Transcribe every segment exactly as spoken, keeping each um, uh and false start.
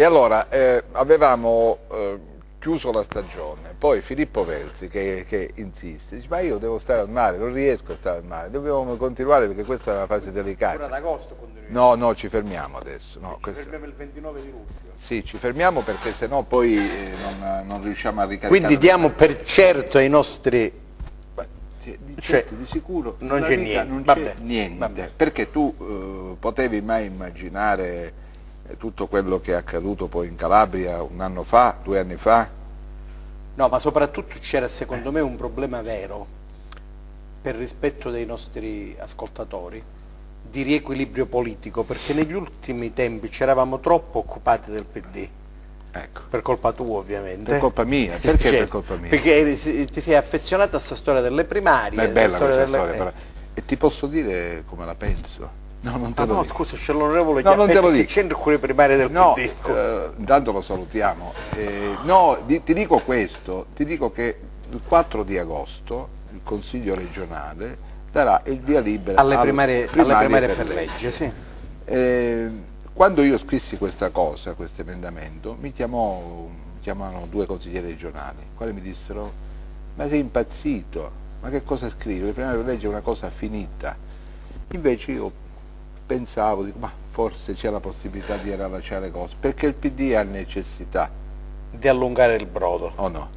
allora eh, avevamo eh, chiuso la stagione, poi Filippo Veltri che, che insiste, dice ma io devo stare al mare, non riesco a stare al mare, dobbiamo continuare perché questa è una fase delicata. Ancora ad agosto continuiamo? No, no, ci fermiamo adesso. No, ci questo... fermiamo il ventinove di luglio? Sì, ci fermiamo perché sennò poi eh, non, non riusciamo a ricaricare. Quindi diamo per certo ai nostri... Di, cioè, certo, di sicuro non c'è niente, non vabbè, niente. Vabbè. Perché tu eh, potevi mai immaginare eh, tutto quello che è accaduto poi in Calabria un anno fa, due anni fa? No, ma soprattutto c'era secondo me un problema vero, per rispetto dei nostri ascoltatori, di riequilibrio politico, perché negli ultimi tempi ci eravamo troppo occupati del P D. Ecco. Per colpa tua ovviamente. Per colpa mia, perché cioè, per colpa mia? Perché ti sei affezionato a questa storia delle primarie. Ma è bella storia questa delle... storia, però. E ti posso dire come la penso? No, non te ah, lo no, dico. scusa, c'è l'onorevole no, non te lo che dico. c'entra con le primarie del no, P D. Eh, intanto lo salutiamo. Eh, no, di, ti dico questo, ti dico che il quattro di agosto il Consiglio regionale darà il via libera alle primarie, primarie, alle primarie per, per legge. legge. Sì. Eh, quando io scrissi questa cosa, questo emendamento, mi chiamò, mi chiamano due consiglieri regionali, i quali mi dissero ma sei impazzito, ma che cosa scrivi? Le primarie per legge è una cosa finita. Invece io pensavo, dico, ma forse c'è la possibilità di riallacciare cose, perché il P D ha necessità di allungare il brodo. o no?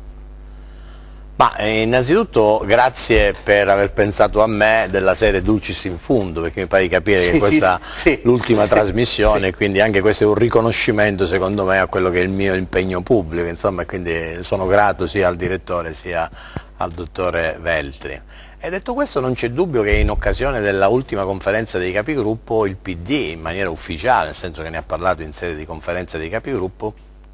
Ma eh, innanzitutto grazie per aver pensato a me della serie Dulcis in Fundo, perché mi pare di capire sì, che questa sì, sì, è l'ultima sì, trasmissione, sì. Quindi anche questo è un riconoscimento secondo me a quello che è il mio impegno pubblico, insomma, quindi sono grato sia al direttore sia al dottore Veltri. E detto questo non c'è dubbio che in occasione della ultima conferenza dei capigruppo il P D in maniera ufficiale, nel senso che ne ha parlato in sede di conferenza dei capigruppo,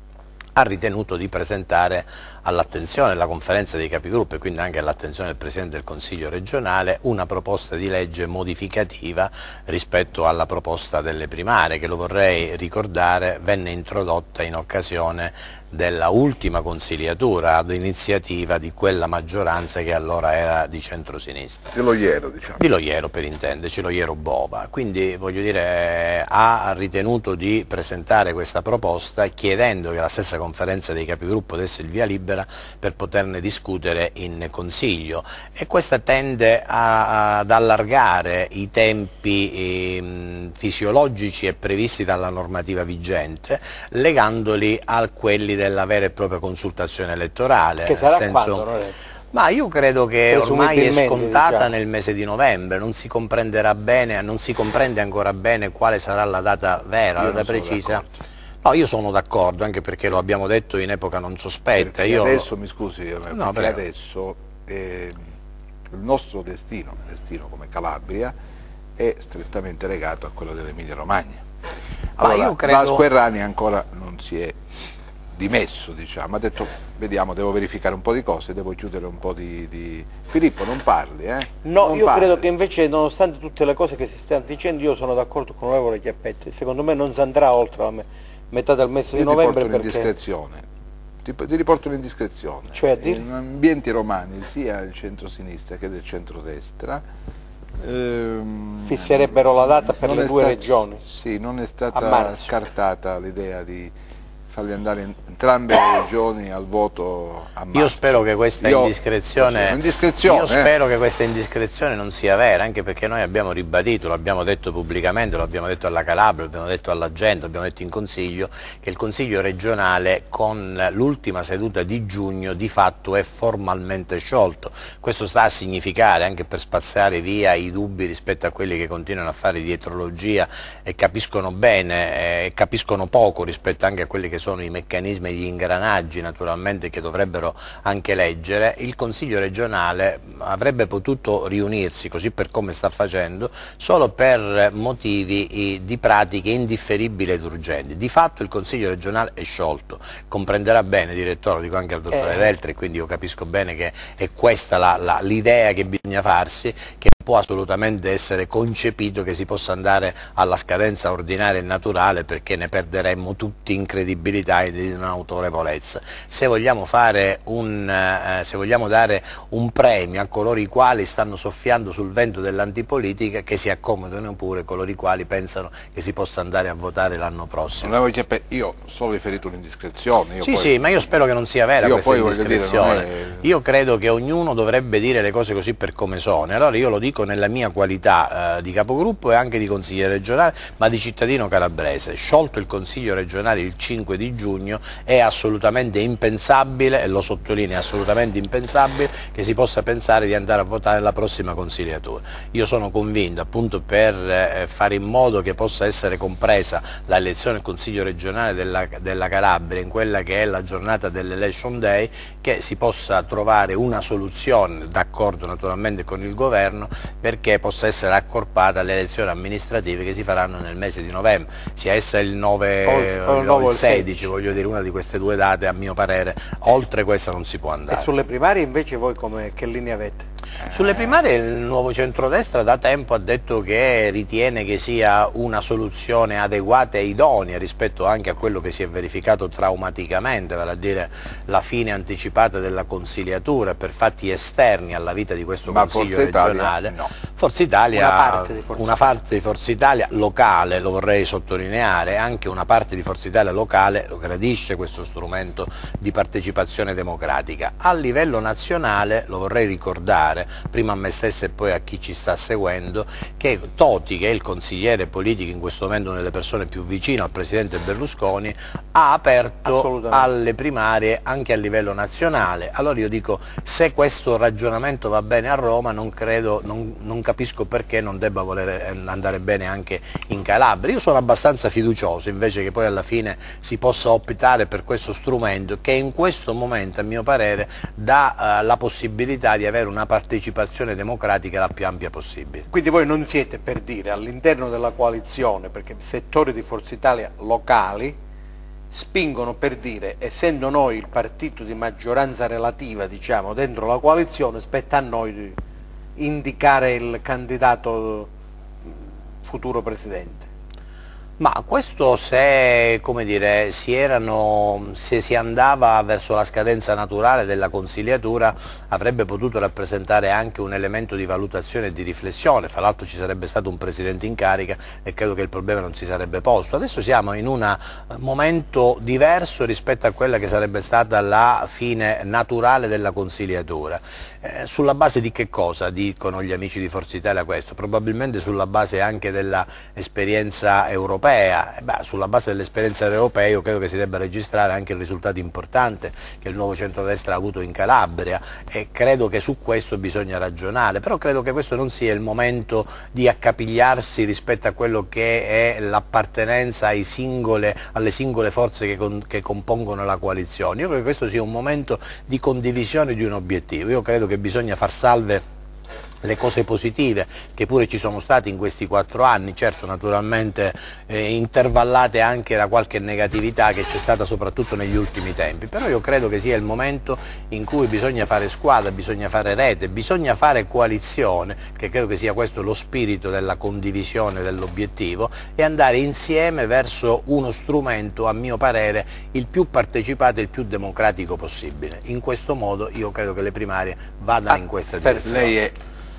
ha ritenuto di presentare all'attenzione della conferenza dei capigruppo e quindi anche all'attenzione del Presidente del Consiglio regionale una proposta di legge modificativa rispetto alla proposta delle primarie che, lo vorrei ricordare, venne introdotta in occasione della ultima consigliatura ad iniziativa di quella maggioranza che allora era di centrosinistra. Di Loiero, diciamo. Di Loiero, per intenderci, Loiero Bova. Quindi, voglio dire, ha ritenuto di presentare questa proposta chiedendo che la stessa conferenza dei capigruppo desse il via libera per poterne discutere in Consiglio, e questa tende a, ad allargare i tempi eh, fisiologici e previsti dalla normativa vigente, legandoli a quelli della vera e propria consultazione elettorale. Che sarà nel senso, quando, non è? Ma io credo che ormai è scontata, diciamo, nel mese di novembre, non si comprenderà bene, non si comprende ancora bene quale sarà la data vera, la data precisa. No, io sono d'accordo, anche perché lo abbiamo detto in epoca non sospetta. Io... Adesso, mi scusi, no, perché adesso eh, il nostro destino, il destino come Calabria, è strettamente legato a quello dell'Emilia Romagna. Allora, Ma io credo... Vasco Errani ancora non si è dimesso, diciamo, ha detto vediamo, devo verificare un po' di cose, devo chiudere un po' di... di... Filippo, non parli, eh? No, non io parli. credo che invece, nonostante tutte le cose che si stanno dicendo, io sono d'accordo con l'onorevole Chiappetti, secondo me non si andrà oltre la me metà del mese io di novembre ti perché... un'indiscrezione, ti, ti riporto un'indiscrezione, cioè, dir... in ambienti romani, sia il centro-sinistra che del centro-destra, ehm, fisserebbero la data per le due stata, regioni. Sì, non è stata scartata l'idea di farli andare in entrambe le regioni al voto a marzo. Io spero che questa io, indiscrezione, indiscrezione io eh. spero che questa indiscrezione non sia vera, anche perché noi abbiamo ribadito, l'abbiamo detto pubblicamente, lo abbiamo detto alla Calabria, l'abbiamo detto alla gente, l'abbiamo detto in Consiglio, che il Consiglio regionale con l'ultima seduta di giugno di fatto è formalmente sciolto. Questo sta a significare, anche per spazzare via i dubbi rispetto a quelli che continuano a fare dietrologia e capiscono bene, e eh, capiscono poco rispetto anche a quelli che sono i meccanismi e gli ingranaggi naturalmente che dovrebbero anche leggere, il Consiglio regionale avrebbe potuto riunirsi, così per come sta facendo, solo per motivi di pratiche indifferibili ed urgenti. Di fatto il Consiglio regionale è sciolto, comprenderà bene, direttore, lo dico anche al dottore eh. Veltri, quindi io capisco bene che è questa l'idea che bisogna farsi, che può assolutamente essere concepito che si possa andare alla scadenza ordinaria e naturale, perché ne perderemmo tutti in credibilità e in autorevolezza. Se vogliamo, fare un, eh, se vogliamo dare un premio a coloro i quali stanno soffiando sul vento dell'antipolitica, che si accomodano pure coloro i quali pensano che si possa andare a votare l'anno prossimo. Io ho solo riferito un'indiscrezione. Sì, poi... sì, ma io spero che non sia vera io questa indiscrezione. Dire, è... Io credo che ognuno dovrebbe dire le cose così per come sono. Allora io lo dico nella mia qualità eh, di capogruppo e anche di consigliere regionale, ma di cittadino calabrese. Sciolto il consiglio regionale il cinque di giugno, è assolutamente impensabile, e lo sottolineo, è assolutamente impensabile che si possa pensare di andare a votare la prossima consigliatura. Io sono convinto, appunto per eh, fare in modo che possa essere compresa l'elezione del consiglio regionale della, della Calabria in quella che è la giornata dell'Election Day, che si possa trovare una soluzione, d'accordo naturalmente con il governo, perché possa essere accorpata alle elezioni amministrative che si faranno nel mese di novembre, sia essa il nove o il, o il sedici, voglio dire, una di queste due date, a mio parere, oltre questa non si può andare. E sulle primarie invece voi come, che linea avete? Sulle primarie il nuovo centrodestra da tempo ha detto che ritiene che sia una soluzione adeguata e idonea rispetto anche a quello che si è verificato traumaticamente, vale a dire la fine anticipata della consigliatura per fatti esterni alla vita di questo Ma Consiglio Forza Italia, regionale. no. Forza Italia, una parte di Forza, una parte di Forza Italia locale, lo vorrei sottolineare, anche una parte di Forza Italia locale lo gradisce questo strumento di partecipazione democratica. A livello nazionale, lo vorrei ricordare, prima a me stesso e poi a chi ci sta seguendo, che Toti, che è il consigliere politico in questo momento, una delle persone più vicine al presidente Berlusconi, ha aperto alle primarie anche a livello nazionale. Allora io dico, se questo ragionamento va bene a Roma, non credo, non, non capisco perché non debba voler andare bene anche in Calabria. Io sono abbastanza fiducioso invece che poi alla fine si possa optare per questo strumento che in questo momento, a mio parere, dà uh, la possibilità di avere una partecipazione democratica la più ampia possibile. Quindi voi non siete, per dire, all'interno della coalizione, perché settori di Forza Italia locali spingono per dire, essendo noi il partito di maggioranza relativa, diciamo, dentro la coalizione, spetta a noi di indicare il candidato futuro presidente. Ma questo, se, come dire, si erano, se si andava verso la scadenza naturale della consigliatura, avrebbe potuto rappresentare anche un elemento di valutazione e di riflessione. Fra l'altro ci sarebbe stato un presidente in carica e credo che il problema non si sarebbe posto. Adesso siamo in un momento diverso rispetto a quella che sarebbe stata la fine naturale della consigliatura. Eh, sulla base di che cosa dicono gli amici di Forza Italia questo? Probabilmente sulla base anche dell'esperienza europea. Eh beh, sulla base dell'esperienza europea io credo che si debba registrare anche il risultato importante che il nuovo centrodestra ha avuto in Calabria, e credo che su questo bisogna ragionare, però credo che questo non sia il momento di accapigliarsi rispetto a quello che è l'appartenenza alle singole forze che, con, che compongono la coalizione. Io credo che questo sia un momento di condivisione di un obiettivo. Io credo che bisogna far salve le cose positive che pure ci sono state in questi quattro anni, certo naturalmente eh, intervallate anche da qualche negatività che c'è stata soprattutto negli ultimi tempi, però io credo che sia il momento in cui bisogna fare squadra, bisogna fare rete, bisogna fare coalizione, che credo che sia questo lo spirito della condivisione dell'obiettivo, e andare insieme verso uno strumento, a mio parere, il più partecipato e il più democratico possibile. In questo modo io credo che le primarie vadano ah, in questa direzione. Lei è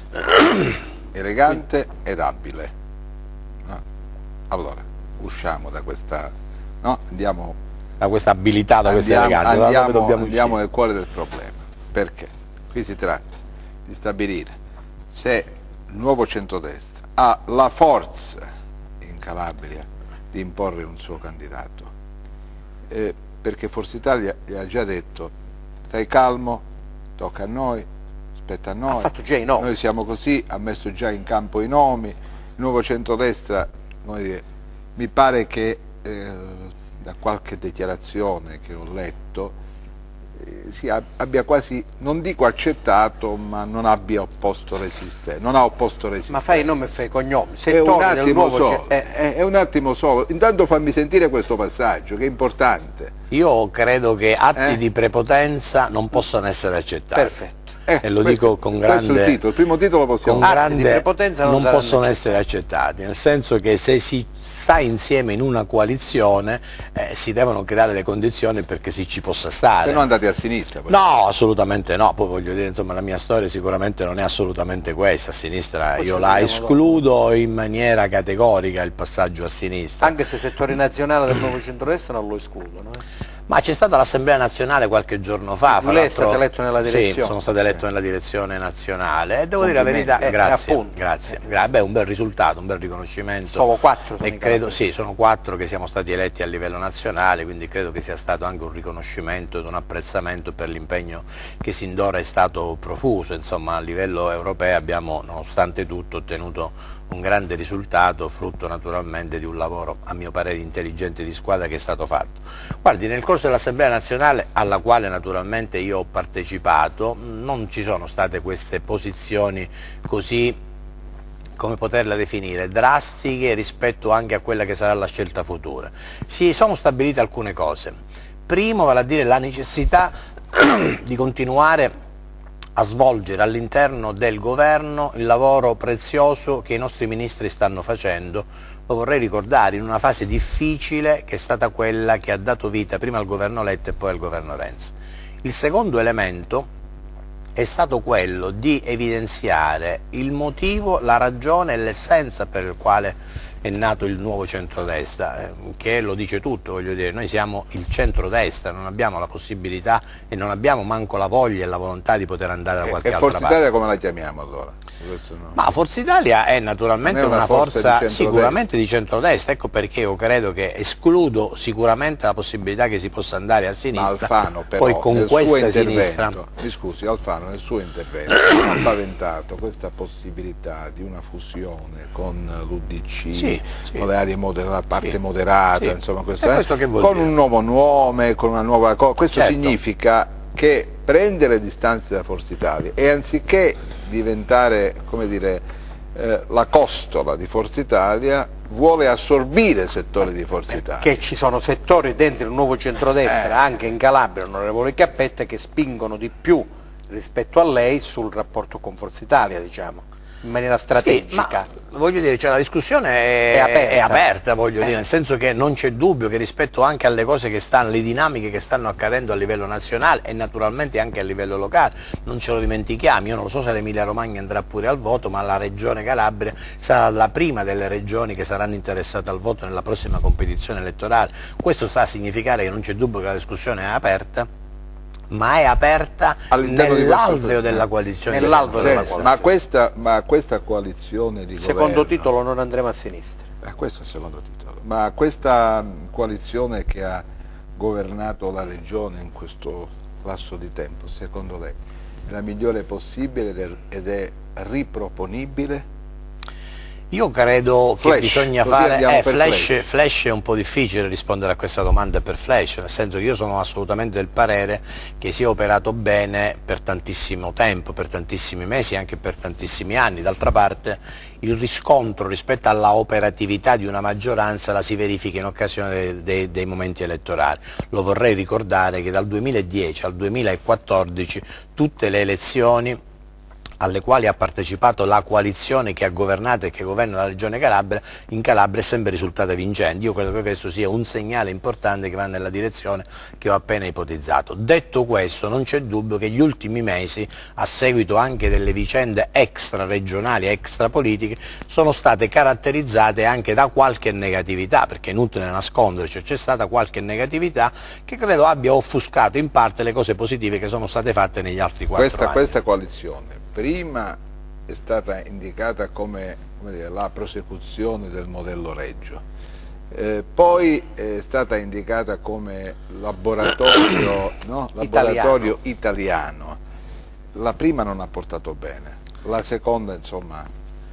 elegante ed abile. No? Allora, usciamo da questa, no? Andiamo da questa abilità, da questa andiamo, eleganza, da andiamo, dove dobbiamo andiamo nel cuore del problema, perché qui si tratta di stabilire se il nuovo centrodestra ha la forza in Calabria di imporre un suo candidato, eh, perché Forza Italia gli ha già detto: stai calmo, tocca a noi, aspetta a noi, ha fatto già i nomi. Noi siamo così, ha messo già in campo i nomi. Il nuovo centrodestra, come dire, mi pare che eh, da qualche dichiarazione che ho letto eh, si abbia quasi, non dico accettato, ma non abbia opposto resistenza, non ha opposto resistenza. Ma fai i nomi e fai i cognomi. È un, attimo solo, è, è, è un attimo solo, intanto fammi sentire questo passaggio che è importante. Io credo che atti eh? di prepotenza non possano essere accettati. Perfetto. Eh, e lo questo- dico con questo è il grande... titolo, il primo titolo possiamo con Atti grande- di prepotenza non non saranno possono essere accettati, nel senso che se si sta insieme in una coalizione eh, si devono creare le condizioni perché si ci possa stare. Se no andate a sinistra. poi. No, assolutamente no, poi voglio dire, insomma, la mia storia sicuramente non è assolutamente questa, a sinistra Poi io ci la vediamo escludo in maniera categorica il passaggio a sinistra. Anche se settori nazionali del nuovo centrodestra non lo escludono. eh. Ma c'è stata l'Assemblea Nazionale qualche giorno fa. fra Lei è l'altro- stato eletto nella direzione. Sì, sono stato eletto nella direzione nazionale e devo dire la verità, Eh, grazie, appunto. grazie. Gra- beh, un bel risultato, un bel riconoscimento. Solo quattro sono E i credo, calabresi. sì, sono quattro che siamo stati eletti a livello nazionale, quindi credo che sia stato anche un riconoscimento ed un apprezzamento per l'impegno che sin d'ora è stato profuso. Insomma, a livello europeo abbiamo, nonostante tutto, ottenuto un grande risultato, frutto naturalmente di un lavoro, a mio parere, intelligente di squadra che è stato fatto. Guardi, nel corso dell'Assemblea Nazionale, alla quale naturalmente io ho partecipato, non ci sono state queste posizioni così, come poterla definire, drastiche rispetto anche a quella che sarà la scelta futura. Si sono stabilite alcune cose. Primo, vale a dire la necessità di continuare a svolgere all'interno del governo il lavoro prezioso che i nostri ministri stanno facendo, lo vorrei ricordare, in una fase difficile che è stata quella che ha dato vita prima al governo Letta e poi al governo Renzi. Il secondo elemento è stato quello di evidenziare il motivo, la ragione e l'essenza per il quale è nato il nuovo centrodestra, eh, che lo dice tutto, voglio dire, noi siamo il centrodestra, non abbiamo la possibilità e non abbiamo manco la voglia e la volontà di poter andare da E, qualche e altra Forza parte. Italia come la chiamiamo allora? Questo no. Ma Forza Italia è naturalmente Non è una una, forza forza, di centrodestra. sicuramente di centrodestra, ecco perché io credo che escludo sicuramente la possibilità che si possa andare a Ma sinistra, Alfano però poi con nel suo questa intervento, sinistra. mi scusi, Alfano nel suo intervento ha paventato questa possibilità di una fusione con l'U D C, Sì, sì. con le aree moder- la parte Sì, moderata, sì. insomma questo, E è, questo che vuol con dire? un nuovo nome, con una nuova cosa. Questo Certo. significa che prendere distanze da Forza Italia e anziché diventare, come dire, eh, la costola di Forza Italia, vuole assorbire settori di Forza Italia. Che ci sono settori dentro il nuovo centrodestra, Eh. anche in Calabria, onorevole Cappetta, che spingono di più rispetto a lei sul rapporto con Forza Italia, diciamo, in maniera strategica. Sì, ma voglio dire, cioè, la discussione è, È aperta. è aperta, voglio Eh. dire, nel senso che non c'è dubbio che rispetto anche alle cose che stanno, le dinamiche che stanno accadendo a livello nazionale e naturalmente anche a livello locale, non ce lo dimentichiamo, io non lo so se l'Emilia Romagna andrà pure al voto, ma la regione Calabria sarà la prima delle regioni che saranno interessate al voto nella prossima competizione elettorale. Questo sta a significare che non c'è dubbio che la discussione è aperta, ma è aperta All'interno di nell'alveo questo- della coalizione. Nell'alveo di della Sì, centrodestra. ma, questa, ma questa coalizione di Secondo governo, titolo non andremo a sinistra. eh, questo è il secondo titolo, ma questa mh, coalizione che ha governato la regione in questo lasso di tempo, secondo lei è la migliore possibile ed è- ed è riproponibile? Io credo Flash, che bisogna così fare, andiamo eh, per flash, flash. flash è un po' difficile rispondere a questa domanda per flash, nel senso che io sono assolutamente del parere che sia operato bene per tantissimo tempo, per tantissimi mesi, anche per tantissimi anni. D'altra parte il riscontro rispetto alla operatività di una maggioranza la si verifica in occasione dei, dei, dei momenti elettorali. Lo vorrei ricordare che dal duemiladieci al duemilaquattordici tutte le elezioni alle quali ha partecipato la coalizione che ha governato e che governa la Regione Calabria, in Calabria è sempre risultata vincente. Io credo che questo sia un segnale importante che va nella direzione che ho appena ipotizzato. Detto questo, non c'è dubbio che gli ultimi mesi, a seguito anche delle vicende extra-regionali e extra-politiche, sono state caratterizzate anche da qualche negatività, perché è inutile nasconderci, c'è stata qualche negatività che credo abbia offuscato in parte le cose positive che sono state fatte negli altri quattro Questa, anni. questa coalizione prima è stata indicata come, come dire, la prosecuzione del modello Reggio, eh, poi è stata indicata come laboratorio, no? laboratorio italiano. La prima non ha portato bene, la seconda insomma...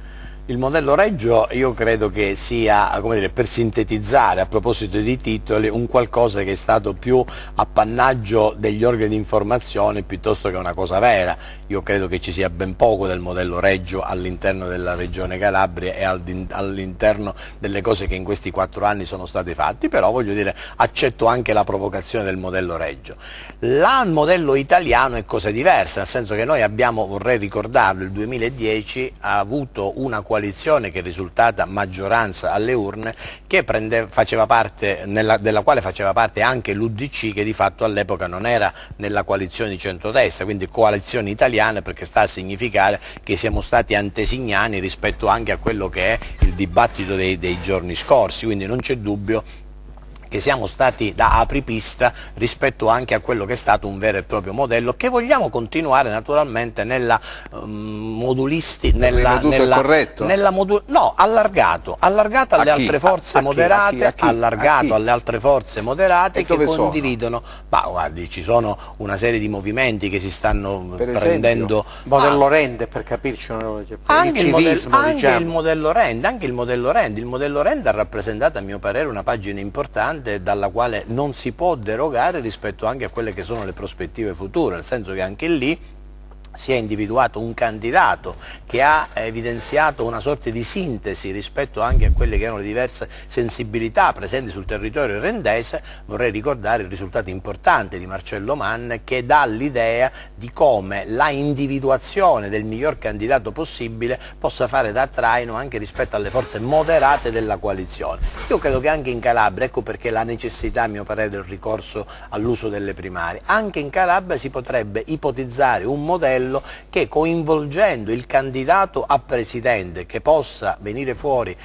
Il modello Reggio io credo che sia, come dire, per sintetizzare a proposito di titoli, un qualcosa che è stato più appannaggio degli organi di informazione piuttosto che una cosa vera. Io credo che ci sia ben poco del modello Reggio all'interno della regione Calabria e all'interno delle cose che in questi quattro anni sono state fatte, però voglio dire, accetto anche la provocazione del modello Reggio. Il modello italiano è cosa diversa, nel senso che noi abbiamo, vorrei ricordarlo, il duemiladieci ha avuto una coalizione che è risultata maggioranza alle urne, che prende, faceva parte, nella, della quale faceva parte anche l'U D C, che di fatto all'epoca non era nella coalizione di centrodestra, quindi coalizione italiana, perché sta a significare che siamo stati antesignani rispetto anche a quello che è il dibattito dei, dei giorni scorsi, quindi non c'è dubbio che siamo stati da apripista rispetto anche a quello che è stato un vero e proprio modello, che vogliamo continuare naturalmente nella um, modulisti, nella, nella, corretto? nella modu no, allargato, allargato alle altre forze moderate, allargato alle altre forze moderate che condividono, ma guardi, ci sono una serie di movimenti che si stanno per prendendo. Modello ah, Rende, per capirci, anche il, il civismo, modello, diciamo. anche il modello Rende, anche il modello Rende, il modello Rende ha rappresentato a mio parere una pagina importante dalla quale non si può derogare rispetto anche a quelle che sono le prospettive future, nel senso che anche lì si è individuato un candidato che ha evidenziato una sorta di sintesi rispetto anche a quelle che erano le diverse sensibilità presenti sul territorio rendese. Vorrei ricordare il risultato importante di Marcello Mann, che dà l'idea di come la individuazione del miglior candidato possibile possa fare da traino anche rispetto alle forze moderate della coalizione. Io credo che anche in Calabria, ecco perché la necessità a mio parere del ricorso all'uso delle primarie, anche in Calabria si potrebbe ipotizzare un modello che, coinvolgendo il candidato a presidente, che possa venire fuori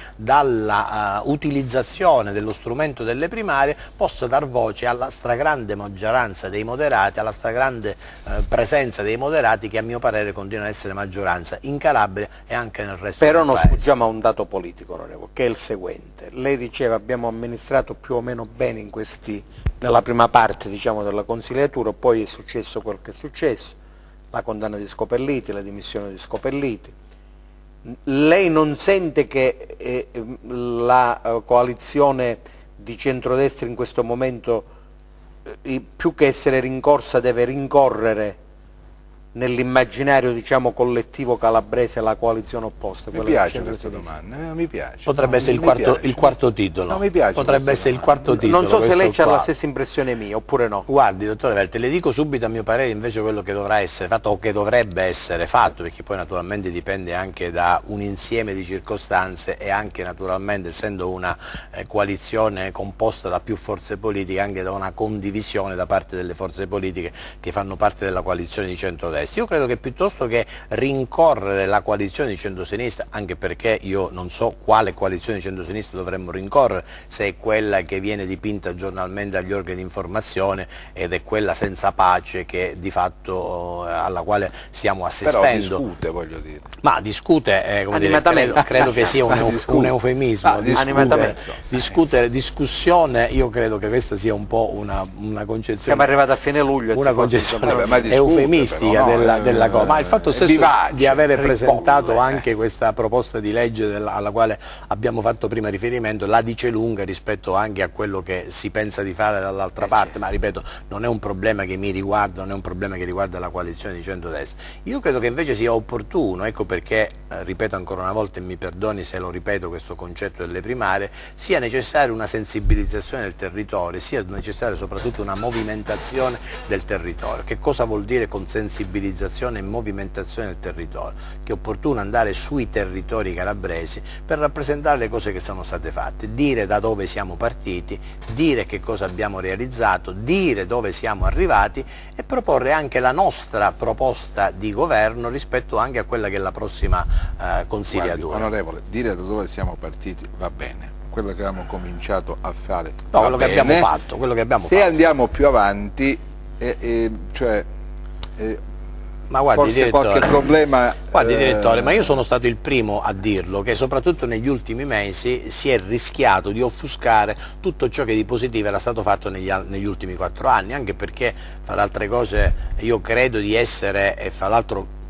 dalla uh, utilizzazione dello strumento delle primarie, possa dar voce alla stragrande maggioranza dei moderati, alla stragrande uh, presenza dei moderati, che a mio parere continua ad essere maggioranza in Calabria e anche nel resto Però del non paese. sfuggiamo a un dato politico, onorevole, che è il seguente. Lei diceva abbiamo amministrato più o meno bene in questi, nella prima parte, diciamo, della consigliatura, poi è successo quel che è successo, la condanna di Scopelliti, la dimissione di Scopelliti. Lei non sente che eh, la eh, coalizione di centrodestra in questo momento, eh, più che essere rincorsa, deve rincorrere nell'immaginario, diciamo, collettivo calabrese la coalizione opposta? Mi piace questa domanda, eh, mi piace. Potrebbe no, essere il quarto, il quarto titolo. No, mi piace. Potrebbe essere il quarto titolo. Non so se lei ha qua. la stessa impressione mia oppure no. Guardi, dottore Velte, le dico subito a mio parere invece quello che dovrà essere fatto o che dovrebbe essere fatto, perché poi naturalmente dipende anche da un insieme di circostanze e anche naturalmente, essendo una eh, coalizione composta da più forze politiche, anche da una condivisione da parte delle forze politiche che fanno parte della coalizione di centrodestra. Io credo che piuttosto che rincorrere la coalizione di centrosinistra, anche perché io non so quale coalizione di centrosinistra dovremmo rincorrere, se è quella che viene dipinta giornalmente dagli organi di informazione ed è quella senza pace che di fatto alla quale stiamo assistendo. Però discute, voglio dire. Ma discute, eh, come dire, credo, credo che sia un, euf un eufemismo. Ah, discutere, discutere, discussione, io credo che questa sia un po' una, una concezione. Siamo arrivati a fine luglio. Una concezione Vabbè, ma discute, eufemistica però, no, della, eh, della cosa, ma il fatto stesso vivace, di avere ripolle. presentato anche questa proposta di legge della, alla quale abbiamo fatto prima riferimento la dice lunga rispetto anche a quello che si pensa di fare dall'altra eh, parte, certo. Ma ripeto, non è un problema che mi riguarda, non è un problema che riguarda la coalizione di centrodestra. Io credo che invece sia opportuno, ecco perché, eh, ripeto ancora una volta e mi perdoni se lo ripeto questo concetto delle primarie, sia necessaria una sensibilizzazione del territorio, sia necessaria soprattutto una movimentazione del territorio. Che cosa vuol dire con sensibilizzazione e movimentazione del territorio? Che è opportuno andare sui territori calabresi per rappresentare le cose che sono state fatte, dire da dove siamo partiti, dire che cosa abbiamo realizzato, dire dove siamo arrivati e proporre anche la nostra proposta di governo rispetto anche a quella che è la prossima eh, consigliatura. Guardi, onorevole, dire da dove siamo partiti va bene, quello che abbiamo cominciato a fare no, va quello bene. Che abbiamo fatto, quello che abbiamo Se fatto. andiamo più avanti, eh, eh, cioè... Eh, Ma guardi, forse direttore, qualche problema... Guardi eh... direttore, ma io sono stato il primo a dirlo, che soprattutto negli ultimi mesi si è rischiato di offuscare tutto ciò che di positivo era stato fatto negli, negli ultimi quattro anni, anche perché, fra le altre cose, io credo di essere, e fra l'altro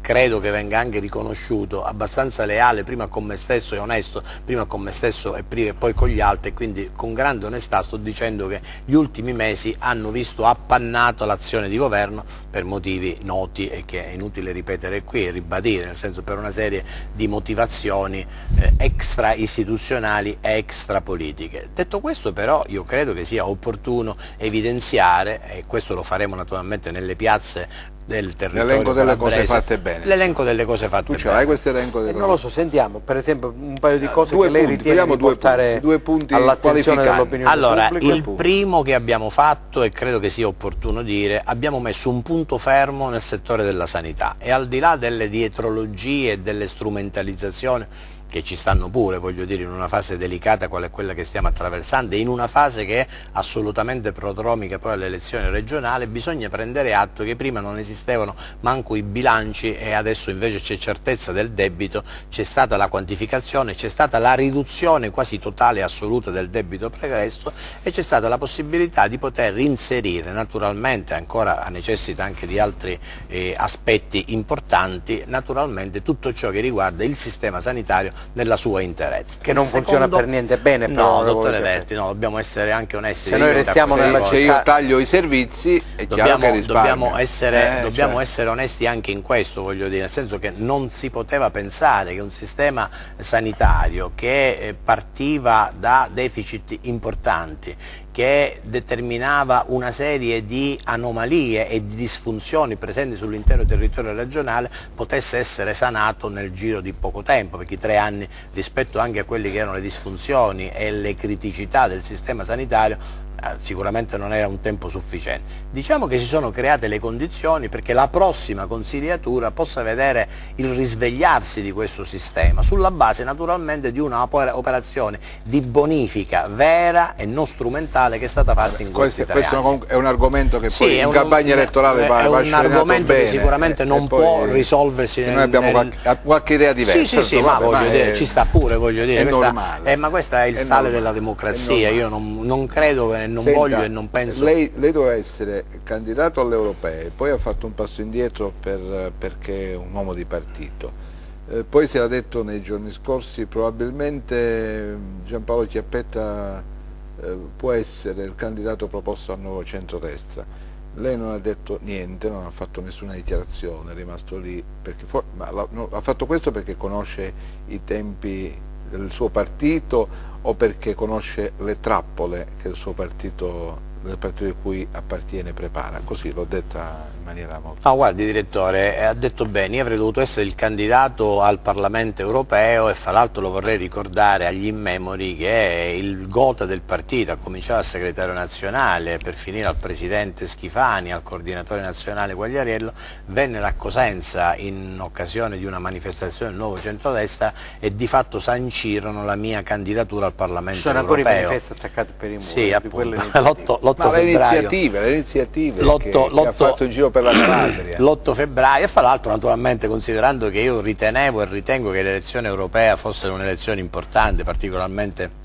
credo che venga anche riconosciuto, abbastanza leale prima con me stesso e onesto, prima con me stesso e, prima, e poi con gli altri, e quindi con grande onestà sto dicendo che gli ultimi mesi hanno visto appannato l'azione di governo per motivi noti e che è inutile ripetere qui e ribadire, nel senso per una serie di motivazioni eh, extra istituzionali e extra politiche. Detto questo però io credo che sia opportuno evidenziare, e questo lo faremo naturalmente nelle piazze del territorio l'elenco delle cose calabrese, fatte bene. l'elenco delle cose fatte Tu ce bene. l'hai questo elenco delle Eh, cose? non lo so, sentiamo per esempio un paio di cose Due che lei punti, ritiene di due portare punti, due punti all'attenzione qualificanti. dell'opinione Allora, pubblica. il primo che abbiamo fatto, e credo che sia opportuno dire, abbiamo messo un punto fermo nel settore della sanità e al di là delle dietrologie e delle strumentalizzazioni che ci stanno pure, voglio dire, in una fase delicata qual è quella che stiamo attraversando e in una fase che è assolutamente prodromica poi alle elezioni regionali, bisogna prendere atto che prima non esistevano manco i bilanci e adesso invece c'è certezza del debito, c'è stata la quantificazione, c'è stata la riduzione quasi totale e assoluta del debito pregresso e c'è stata la possibilità di poter inserire, naturalmente ancora necessita anche di altri eh, aspetti importanti, naturalmente tutto ciò che riguarda il sistema sanitario nella sua interezza. Che non funziona per niente bene, però, No, dottore onorevole Verti, no, dobbiamo essere anche onesti. Se noi restiamo Se nella io- se città- io taglio i servizi è chiaro Dobbiamo, che risparmio. dobbiamo, essere, Eh, dobbiamo cioè, essere onesti anche in questo, voglio dire, nel senso che non si poteva pensare che un sistema sanitario che eh, partiva da deficit importanti, che determinava una serie di anomalie e di disfunzioni presenti sull'intero territorio regionale potesse essere sanato nel giro di poco tempo, perché i tre anni rispetto anche a quelli che erano le disfunzioni e le criticità del sistema sanitario sicuramente non era un tempo sufficiente. Diciamo che si sono create le condizioni perché la prossima consigliatura possa vedere il risvegliarsi di questo sistema, sulla base naturalmente di una operazione di bonifica vera e non strumentale che è stata fatta in questi questo, tre questo anni. è un argomento che Sì, poi è in un- campagna elettorale va, è va un scenato argomento che bene, sicuramente eh, non e poi può risolversi noi nel- abbiamo nel- qualche, qualche idea diversa. Sì, sì, sì, insomma, ma voglio è- dire, ci sta pure, voglio dire, è questa, normale. eh, ma questo è il È sale normale, della è democrazia, io normale. non, non credo e non Senta, voglio e non penso. Lei, lei doveva essere candidato alle europee, poi ha fatto un passo indietro per, perché è un uomo di partito. Eh, poi si era detto nei giorni scorsi probabilmente Giampaolo Chiappetta eh, può essere il candidato proposto al nuovo centrodestra. Lei non ha detto niente, non ha fatto nessuna dichiarazione, è rimasto lì, perché for- ma la- no, ha fatto questo perché conosce i tempi del suo partito o perché conosce le trappole che il suo partito, del partito di cui appartiene, prepara? Così l'ho detta in maniera molto... No, guardi direttore, eh, ha detto bene, io avrei dovuto essere il candidato al Parlamento europeo e fra l'altro lo vorrei ricordare agli immemori che il gota del partito, a cominciare dal segretario nazionale per finire al presidente Schifani, al coordinatore nazionale Quagliariello, vennero a Cosenza in occasione di una manifestazione del nuovo centrodestra e di fatto sancirono la mia candidatura al Parlamento Ci sono ancora i europeo. manifesti attaccati per i muri. Sì, di appunto, quelle iniziative. l'otto Ma le febbraio. iniziative, le iniziative L'otto- che, che ha l'otto- fatto in giro per la Calabria. l'otto febbraio, e fra l'altro naturalmente considerando che io ritenevo e ritengo che l'elezione europea fosse un'elezione importante, particolarmente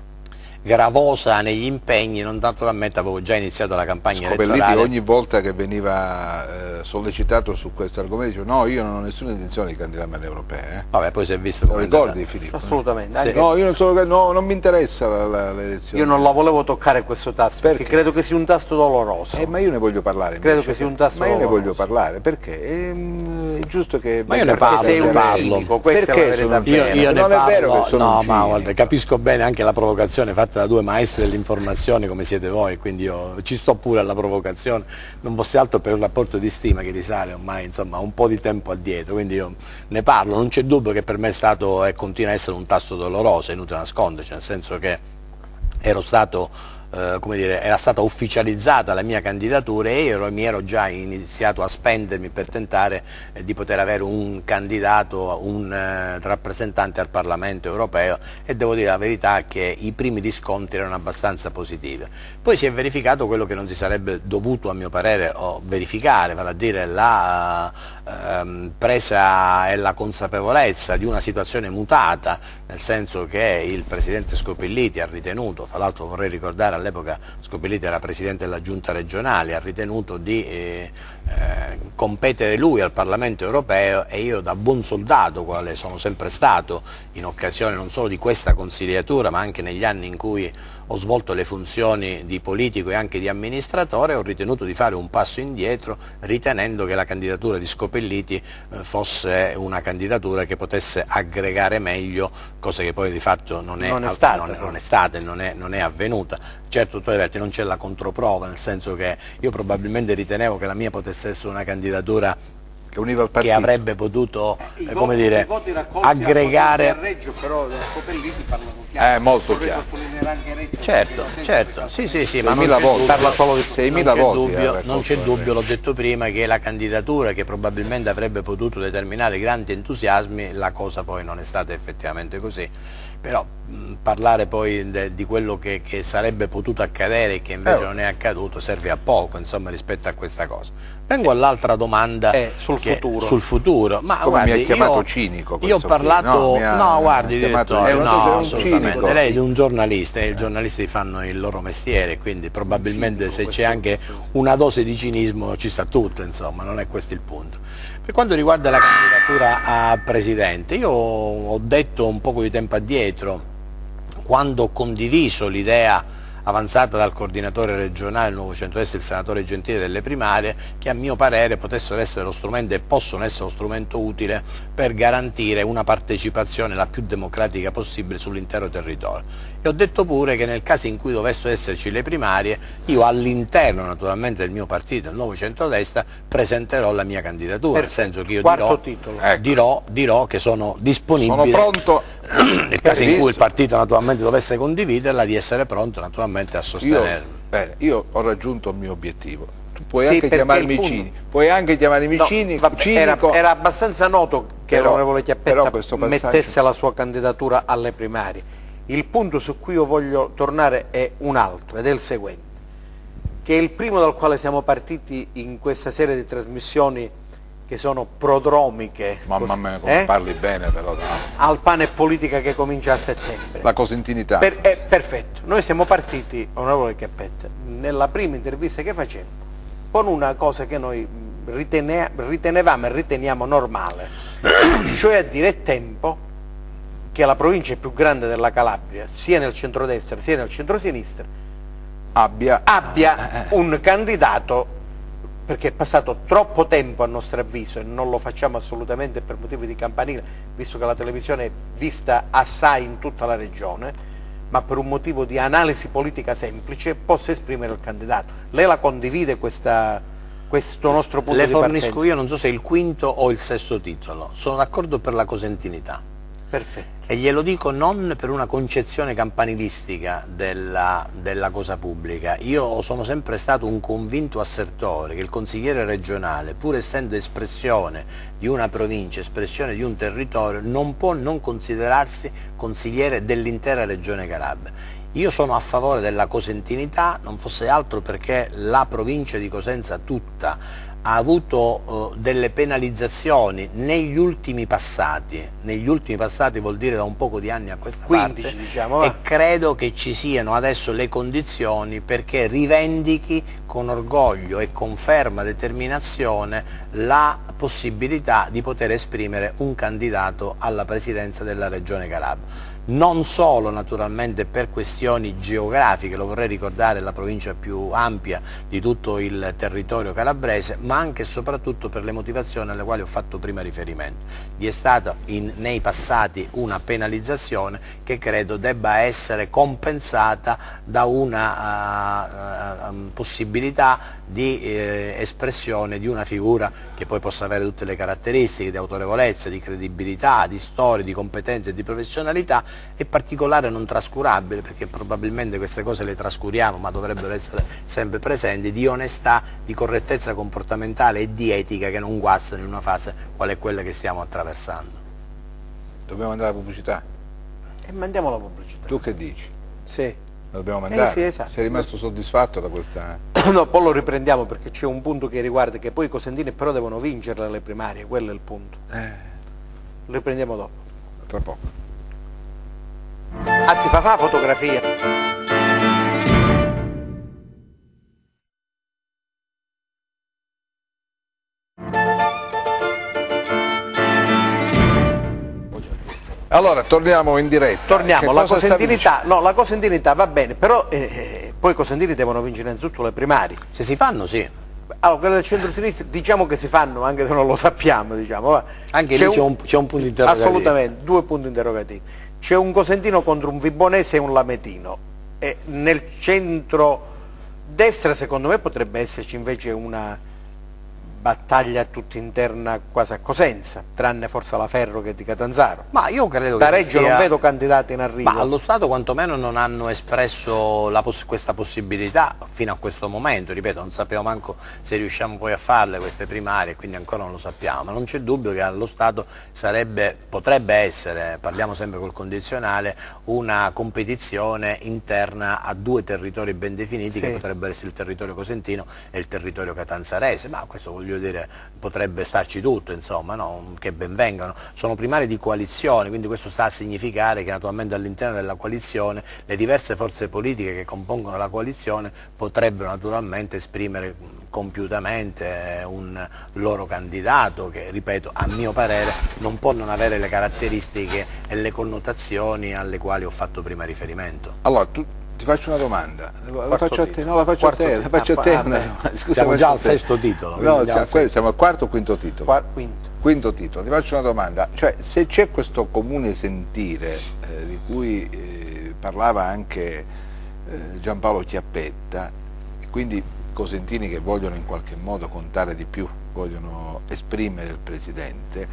gravosa negli impegni, non naturalmente avevo già iniziato la campagna Scopelliti elettorale. ogni volta che veniva eh, sollecitato su questo argomento diceva no, io non ho nessuna intenzione di candidarmi alle europee. Eh. Vabbè, poi si è visto Lo come ricordi Filippo? Assolutamente. Sì. Anche No, io non, sono, no, non mi interessa la- la- l'elezione. io non la volevo toccare questo tasto perché, Perché? credo che sia un tasto doloroso. Eh, ma io ne voglio parlare. Credo invece. che sia un tasto Ma io ne doloroso. voglio parlare perché ehm, è giusto che... Ma io ne venga parlo, fatto sei un un parlo. chimico, questa Perché è la verità sono un Io, vera. io ne Non è vero parlo, che sono no, un ma cinico. guarda, capisco bene anche la provocazione fatta da due maestri dell'informazione come siete voi, quindi io ci sto pure alla provocazione, non fosse altro per il rapporto di stima che risale ormai insomma un po' di tempo addietro, quindi io ne parlo, non c'è dubbio che per me è stato e continua a essere un tasto doloroso, è inutile nasconderci, nel senso che ero stato eh, come dire, era stata ufficializzata la mia candidatura e io ero, mi ero già iniziato a spendermi per tentare eh, di poter avere un candidato, un eh, rappresentante al Parlamento europeo e devo dire la verità che i primi riscontri erano abbastanza positivi. Poi si è verificato quello che non si sarebbe dovuto a mio parere o verificare, vale a dire la, ehm, presa e la consapevolezza di una situazione mutata, nel senso che il Presidente Scopelliti ha ritenuto, fra l'altro vorrei ricordare all'epoca Scopelliti era Presidente della Giunta regionale, ha ritenuto di eh, eh, competere lui al Parlamento europeo, e io da buon soldato, quale sono sempre stato in occasione non solo di questa consigliatura ma anche negli anni in cui ho svolto le funzioni di politico e anche di amministratore, ho ritenuto di fare un passo indietro ritenendo che la candidatura di Scopelliti eh, fosse una candidatura che potesse aggregare meglio, cosa che poi di fatto non è, non è stata, non, non è stata e non è, non è avvenuta. Certo, tuttavia non c'è la controprova, nel senso che io probabilmente ritenevo che la mia potesse essere una candidatura che univa il che partito. avrebbe potuto I eh, voti, come dire, i voti raccolti aggregare... a Reggio, però Scopelliti parlano chiaro. Eh, molto Vorrei chiaro. sottolineare anche Reggio, Certo, perché certo, sì sì sì, ma non seimila c'è voti, dubbio, parla solo di non seimila c'è voti, dubbio, eh, non c'è raccolto dubbio, l'ho detto prima, che la candidatura che probabilmente avrebbe potuto determinare grandi entusiasmi, la cosa poi non è stata effettivamente così. Però mh, parlare poi de, di quello che, che sarebbe potuto accadere e che invece Eh. non è accaduto serve a poco, insomma, rispetto a questa cosa. Vengo all'altra domanda Eh, sul che- futuro. sul futuro. Ma Come guardi, mi ha chiamato io, cinico io ho questo qui, parlato, no? no, Mi ha- guardi mi ha chiamato- direttore, è un- no, è un assolutamente, cinico. lei è un giornalista e i giornalisti fanno il loro mestiere, quindi probabilmente se c'è anche una dose di cinismo ci sta tutto, insomma, non è questo il punto. Per quanto riguarda la candidatura a Presidente, io ho detto un poco di tempo addietro, quando ho condiviso l'idea avanzata dal coordinatore regionale del Nuovo Centrodestra, il senatore Gentile, delle primarie, che a mio parere potessero essere lo strumento e possono essere lo strumento utile per garantire una partecipazione la più democratica possibile sull'intero territorio. E ho detto pure che nel caso in cui dovessero esserci le primarie, io all'interno naturalmente del mio partito, il Nuovo Centrodestra, presenterò la mia candidatura, nel senso che io Quarto dirò, titolo. Ecco. dirò, dirò che sono disponibile. Sono pronto. Nel caso in Visto. cui il partito naturalmente dovesse condividerla, di essere pronto naturalmente a Io, sostenerla. bene, io ho raggiunto il mio obiettivo. Tu puoi Sì, anche perché chiamarmi il punto- cinico, puoi anche chiamarmi No, cinico, vabbè, era, cinico. era abbastanza noto che Però- l'onorevole però Chiappetta questo passaggio- mettesse la sua candidatura alle primarie. Il punto su cui io voglio tornare è un altro, ed è il seguente, che è il primo dal quale siamo partiti in questa serie di trasmissioni che sono prodromiche, Mamma così, mia, come eh? parli bene però. no? al pane e politica, che comincia a settembre. La cosentinità. Per- eh, perfetto, noi siamo partiti, onorevole Chiappetta, nella prima intervista che facemmo, con una cosa che noi ritene- ritenevamo e riteniamo normale, cioè a dire è tempo che la provincia più grande della Calabria, sia nel centrodestra sia nel centrosinistra, Abbia. abbia un candidato, perché è passato troppo tempo a nostro avviso, e non lo facciamo assolutamente per motivi di campanile, visto che la televisione è vista assai in tutta la regione, ma per un motivo di analisi politica semplice, possa esprimere il candidato. Lei la condivide questa, questo nostro punto Le di fornisco partenza? io, non so se il quinto o il sesto titolo, sono d'accordo per la cosentinità. Perfetto. E glielo dico non per una concezione campanilistica della, della cosa pubblica. Io sono sempre stato un convinto assertore che il consigliere regionale, pur essendo espressione di una provincia, espressione di un territorio, non può non considerarsi consigliere dell'intera regione Calabria. Io sono a favore della cosentinità, non fosse altro perché la provincia di Cosenza tutta ha avuto uh, delle penalizzazioni negli ultimi passati, negli ultimi passati vuol dire da un poco di anni a questa quindici, parte, diciamo, va. e credo che ci siano adesso le condizioni perché rivendichi con orgoglio e con ferma determinazione la possibilità di poter esprimere un candidato alla presidenza della Regione Calabria. Non solo naturalmente per questioni geografiche, lo vorrei ricordare, è la provincia più ampia di tutto il territorio calabrese, ma anche e soprattutto per le motivazioni alle quali ho fatto prima riferimento. Vi è stata in, nei passati una penalizzazione che credo debba essere compensata da una uh, uh, possibilità di eh, espressione di una figura che poi possa avere tutte le caratteristiche di autorevolezza, di credibilità, di storia, di competenze e di professionalità, e particolare non trascurabile, perché probabilmente queste cose le trascuriamo ma dovrebbero essere sempre presenti, di onestà, di correttezza comportamentale e di etica che non guastano in una fase quale è quella che stiamo attraversando. Dobbiamo andare alla pubblicità. E mandiamo la pubblicità. Tu che dici? Sì. La dobbiamo mandare? sì, esatto. Sei rimasto soddisfatto da questa... no, poi lo riprendiamo perché c'è un punto che riguarda che poi i cosentini però devono vincerle le primarie, quello è il punto. Eh, Lo riprendiamo dopo. tra poco. Ah, ti fa fa fotografia? Allora, torniamo in diretta. Torniamo, Che la cosa stavi cosentinità, no, la cosentinità va bene, però eh, poi i cosentini devono vincere innanzitutto le primarie. Se si fanno, sì. Allora, quelle del centro-sinistra diciamo che si fanno, anche se non lo sappiamo, diciamo. va. Anche lì c'è un, c'è un punto interrogativo. Assolutamente, due punti interrogativi. C'è un cosentino contro un vibonese e un lametino. E nel centro-destra, secondo me, potrebbe esserci invece una battaglia tutta interna quasi a Cosenza, tranne forse la Ferro che è di Catanzaro. Ma io credo Da che Reggio stia... non vedo candidati in arrivo. Ma allo Stato quantomeno non hanno espresso la poss questa possibilità fino a questo momento, ripeto, non sappiamo manco se riusciamo poi a farle queste primarie, quindi ancora non lo sappiamo, ma non c'è dubbio che allo Stato sarebbe, potrebbe essere, parliamo sempre col condizionale, una competizione interna a due territori ben definiti, sì, che potrebbero essere il territorio cosentino e il territorio catanzarese, ma questo voglio dire potrebbe starci tutto, insomma, no? Che ben vengano. Sono primarie di coalizione, quindi questo sta a significare che naturalmente all'interno della coalizione le diverse forze politiche che compongono la coalizione potrebbero naturalmente esprimere compiutamente un loro candidato che, ripeto, a mio parere non può non avere le caratteristiche e le connotazioni alle quali ho fatto prima riferimento. Allora, tu, ti faccio una domanda, la faccio a te, no, la faccio quarto a te, la faccio a te. ah, una... Scusa, siamo già al te. sesto titolo. No, siamo, sesto. siamo al quarto o quinto titolo? Qua, quinto. Quinto titolo, ti faccio una domanda, cioè se c'è questo comune sentire eh, di cui eh, parlava anche eh, Giampaolo Chiappetta, e quindi cosentini che vogliono in qualche modo contare di più, vogliono esprimere il Presidente,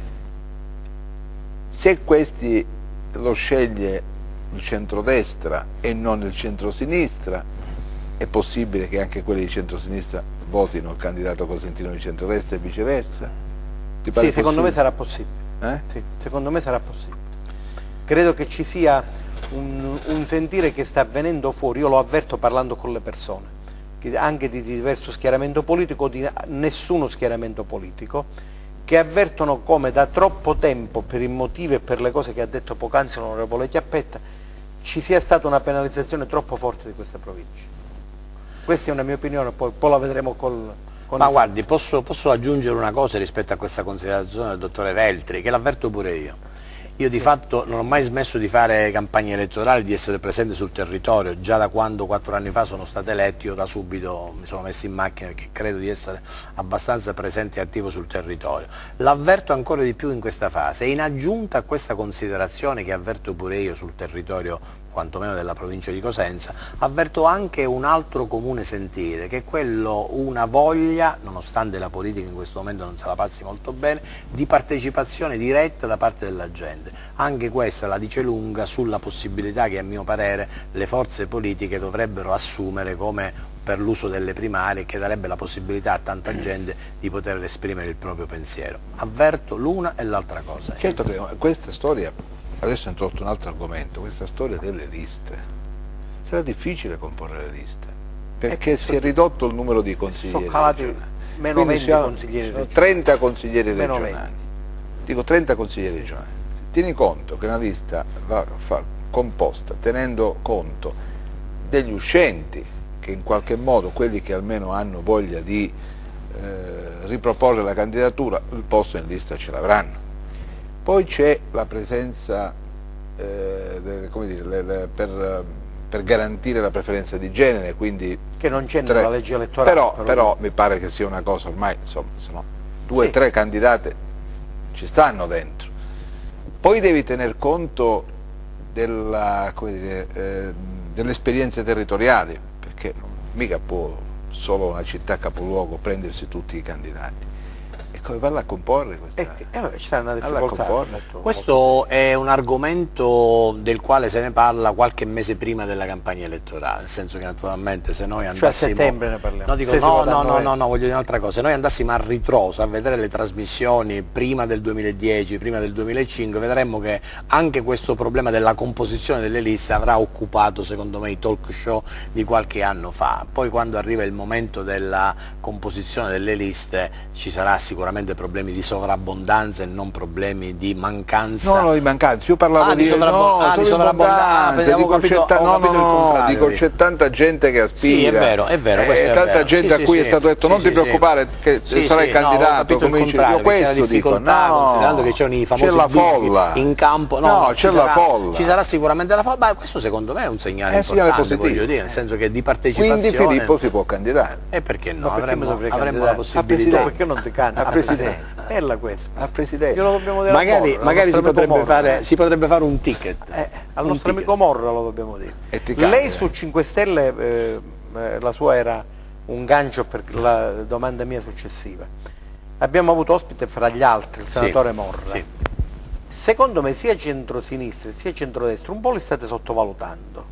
se questi lo sceglie il centrodestra e non il centrosinistra, è possibile che anche quelli di centrosinistra votino il candidato cosentino di centrodestra e viceversa? Ti pare sì, secondo possibile? me sarà possibile. Eh? Sì, secondo me sarà possibile. Credo che ci sia un, un sentire che sta avvenendo fuori, io lo avverto parlando con le persone, che anche di diverso schieramento politico, di nessuno schieramento politico, che avvertono come da troppo tempo, per i motivi e per le cose che ha detto poc'anzi l'onorevole Chiappetta, ci sia stata una penalizzazione troppo forte di questa provincia. Questa è una mia opinione, poi, poi la vedremo col... con Ma guardi, posso, posso aggiungere una cosa rispetto a questa considerazione del dottore Veltri, che l'avverto pure io. Io di fatto non ho mai smesso di fare campagne elettorali, di essere presente sul territorio, già da quando quattro anni fa sono stato eletto, io da subito mi sono messo in macchina perché credo di essere abbastanza presente e attivo sul territorio. L'avverto ancora di più in questa fase e in aggiunta a questa considerazione che avverto pure io sul territorio quantomeno della provincia di Cosenza, avverto anche un altro comune sentire, che è quello, una voglia, nonostante la politica in questo momento non se la passi molto bene, di partecipazione diretta da parte della gente. Anche questa la dice lunga sulla possibilità che a mio parere le forze politiche dovrebbero assumere come per l'uso delle primarie, che darebbe la possibilità a tanta gente di poter esprimere il proprio pensiero. Avverto l'una e l'altra cosa. Certo che questa storia, adesso ho introdotto un altro argomento, questa storia delle liste, sarà difficile comporre le liste, perché eh, si è ridotto il numero di consiglieri sono calati regionali. meno Quindi venti consiglieri regionali. trenta consiglieri Meno regionali. venti. Dico trenta consiglieri regionali. Tieni conto che una lista va fa, composta tenendo conto degli uscenti, che in qualche modo quelli che almeno hanno voglia di eh, riproporre la candidatura, il posto in lista ce l'avranno. Poi c'è la presenza, eh, de, come dire, le, le, per, per garantire la preferenza di genere, quindi che non c'è tre, nella legge elettorale. Però, però, però mi pare che sia una cosa ormai, insomma, sono due o sì. tre candidate ci stanno dentro. Poi devi tener conto della, come dire, eh, delle esperienze territoriali, perché mica può solo una città capoluogo prendersi tutti i candidati. E come farla a comporre questa? Eh, eh, vabbè, ci sarà una Alla difficoltà. comporre. molto- Questo è un argomento del quale se ne parla qualche mese prima della campagna elettorale, nel senso che naturalmente se noi Cioè a andassimo... settembre ne parliamo. No, dico, Se si no, vota a no, no, novembre. no, no, voglio dire un'altra cosa, se noi andassimo a ritroso a vedere le trasmissioni prima del duemiladieci, prima del duemilacinque, vedremmo che anche questo problema della composizione delle liste avrà occupato secondo me i talk show di qualche anno fa. Poi quando arriva il momento della composizione delle liste ci sarà sicuramente problemi di sovrabbondanza e non problemi di mancanza. No, no, di mancanza, io parlavo Ah, di di, sovrabbo- no, ah, solo di sovrabbondanza, abbondanza, avevo dico capito- c'è ta- ho no, capito no, il no, contrario, dico vedi. c'è tanta gente che aspira, Sì, è vero, è vero, eh, questo è tanta vero. gente Sì, a sì, cui sì. è stato detto Sì, non sì, ti preoccupare sì. che Sì, sarai sì, no, ho candidato, capito il come dice, contrario, io che c'è la questo dico, difficoltà, no, considerando che c'erano i famosi c'è la buchi folla in campo, no, no, ci c'è la sarà- folla, ci sarà sicuramente la folla, ma questo secondo me è un segnale È un segnale importante, positivo. voglio dire, nel senso che di partecipazione... quindi Filippo si può candidare E perché no? Ma perché avremmo mi dovrei avremmo candidare? la A possibilità. presidente, perché non ti candi? A A presidente. Bella questa. al Presidente. Glielo dobbiamo dire a Magari, Morra, magari al si, nostro amico potrebbe Morra. fare, si potrebbe fare un ticket. Eh, al Un nostro ticket. amico Morra lo dobbiamo dire. E ti Lei cambia. su cinque Stelle, eh, eh, la sua era un gancio per la domanda mia successiva. Abbiamo avuto ospite fra gli altri il Sì, senatore Morra. sì. Secondo me sia centrosinistra sia centrodestra un po' li state sottovalutando.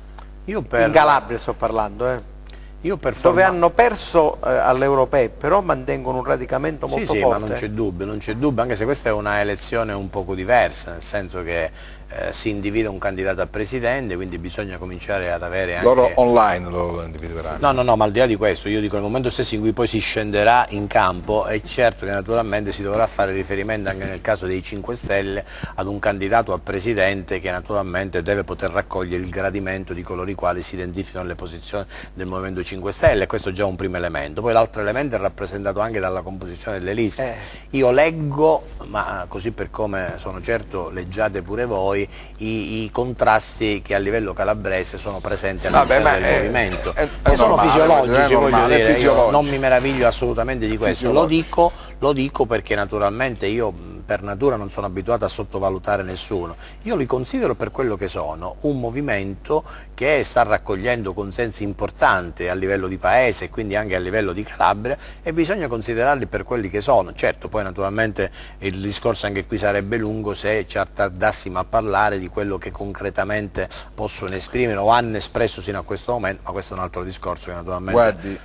Io per, In Calabria sto parlando, eh. io per dove forma- hanno perso eh, alle europee, però mantengono un radicamento Sì, molto sì, forte. ma non c'è dubbio, non c'è dubbio, anche se questa è una elezione un poco diversa, nel senso che eh, si individua un candidato a presidente, quindi bisogna cominciare ad avere anche... Loro online lo individueranno. No, no, no, ma al di là di questo, io dico nel momento stesso in cui poi si scenderà in campo, è certo che naturalmente si dovrà fare riferimento anche nel caso dei cinque Stelle ad un candidato a presidente che naturalmente deve poter raccogliere il gradimento di coloro i quali si identificano alle posizioni del Movimento cinque Stelle, questo è già un primo elemento. Poi l'altro elemento è rappresentato anche dalla composizione delle liste. Eh. Io leggo, ma così per come sono certo leggiate pure voi, i, i contrasti che a livello calabrese sono presenti Vabbè, all'interno ma del è- movimento, è- è che sono normale, fisiologici, è normale, voglio è dire, io fisiologico. non mi meraviglio assolutamente di questo, lo Fisiologico. dico, lo dico perché naturalmente io mh, per natura non sono abituato a sottovalutare nessuno, io li considero per quello che sono, un movimento che sta raccogliendo consensi importanti a livello di paese e quindi anche a livello di Calabria e bisogna considerarli per quelli che sono. Certo, poi naturalmente il discorso anche qui sarebbe lungo se ci attardassimo a parlare di quello che concretamente possono esprimere o hanno espresso fino a questo momento, ma questo è un altro discorso che naturalmente... Guardi,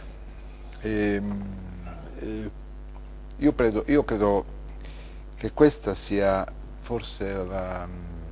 ehm, eh, io, credo, io credo che questa sia forse la,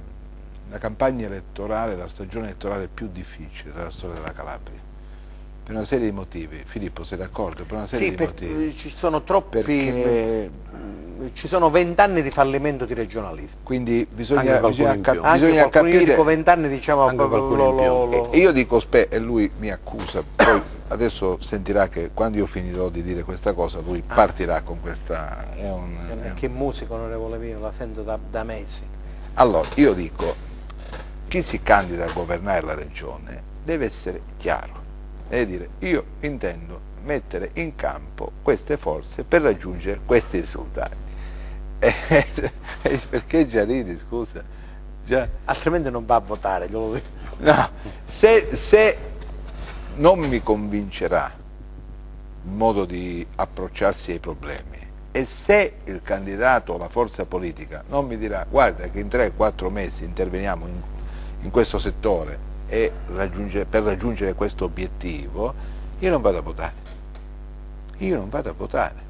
la campagna elettorale, la stagione elettorale più difficile della storia della Calabria, per una serie di motivi. Filippo, sei d'accordo? Per una serie Sì, di perché motivi. ci sono troppi, Perché ci sono vent'anni di fallimento di regionalismo. quindi Anche bisogna, qualcuno bisogna, in cap- più. Anche bisogna qualcuno, io capire... dico vent'anni, diciamo, Anche lo- qualcuno in lo- più. lo- E io dico spe e lui mi accusa, poi adesso sentirà che quando io finirò di dire questa cosa lui partirà con questa... È un, è un- Che musica, onorevole mio, la sento da, da mesi. Allora, io dico, chi si candida a governare la regione deve essere chiaro, deve dire io intendo mettere in campo queste forze per raggiungere questi risultati. E, e perché già ridi, scusa? Già, Altrimenti non va a votare, glielo dico. no, se, se non mi convincerà il modo di approcciarsi ai problemi e se il candidato o la forza politica non mi dirà guarda che in tre quattro mesi interveniamo in, in questo settore e raggiungere, per raggiungere questo obiettivo, io non vado a votare. Io non vado a votare.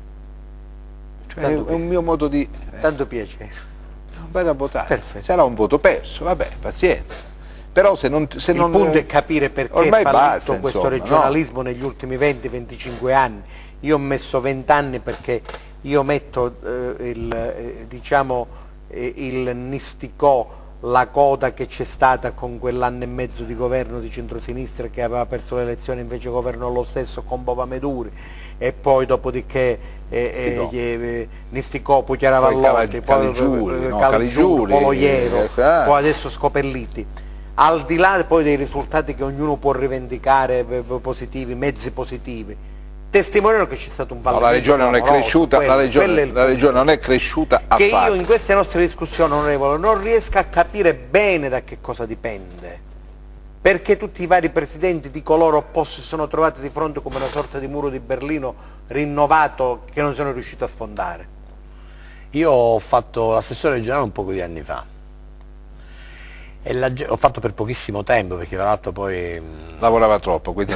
Cioè, Tanto è un mio modo di... eh, Tanto piacere. non vado a votare. Perfetto. Sarà un voto perso, vabbè, pazienza. Però se non... Se Il non punto è capire perché ormai è fallito basta, questo insomma, regionalismo negli ultimi venti venticinque anni. Io ho messo venti anni perché io metto eh, il, eh, diciamo, eh, il nisticò, la coda che c'è stata con quell'anno e mezzo di governo di centrosinistra che aveva perso le elezioni, invece governò lo stesso con Bova Meduri, e poi dopodiché eh, Nisticò. eh, eh, Nisticò, poi Chiara Poi Vallotti, Cala- poi Caligiuri, eh, no, Caligiuri, Caligiuri, poi Loiero, eh, sa. poi adesso Scopelliti. Al di là poi dei risultati che ognuno può rivendicare eh, positivi, mezzi positivi, testimoniano che c'è stato un No, fallimento la regione non è clamoroso, cresciuta, quello- la regione, quello è il la regione non è cresciuta che affatto. io in queste nostre discussioni, onorevole, non riesco a capire bene da che cosa dipende. perché tutti i vari presidenti di coloro opposti si sono trovati di fronte come una sorta di muro di Berlino rinnovato che non sono riusciti a sfondare? Io ho fatto l'assessore regionale un poco di anni fa e l'ho fatto per pochissimo tempo perché tra l'altro poi lavorava troppo, quindi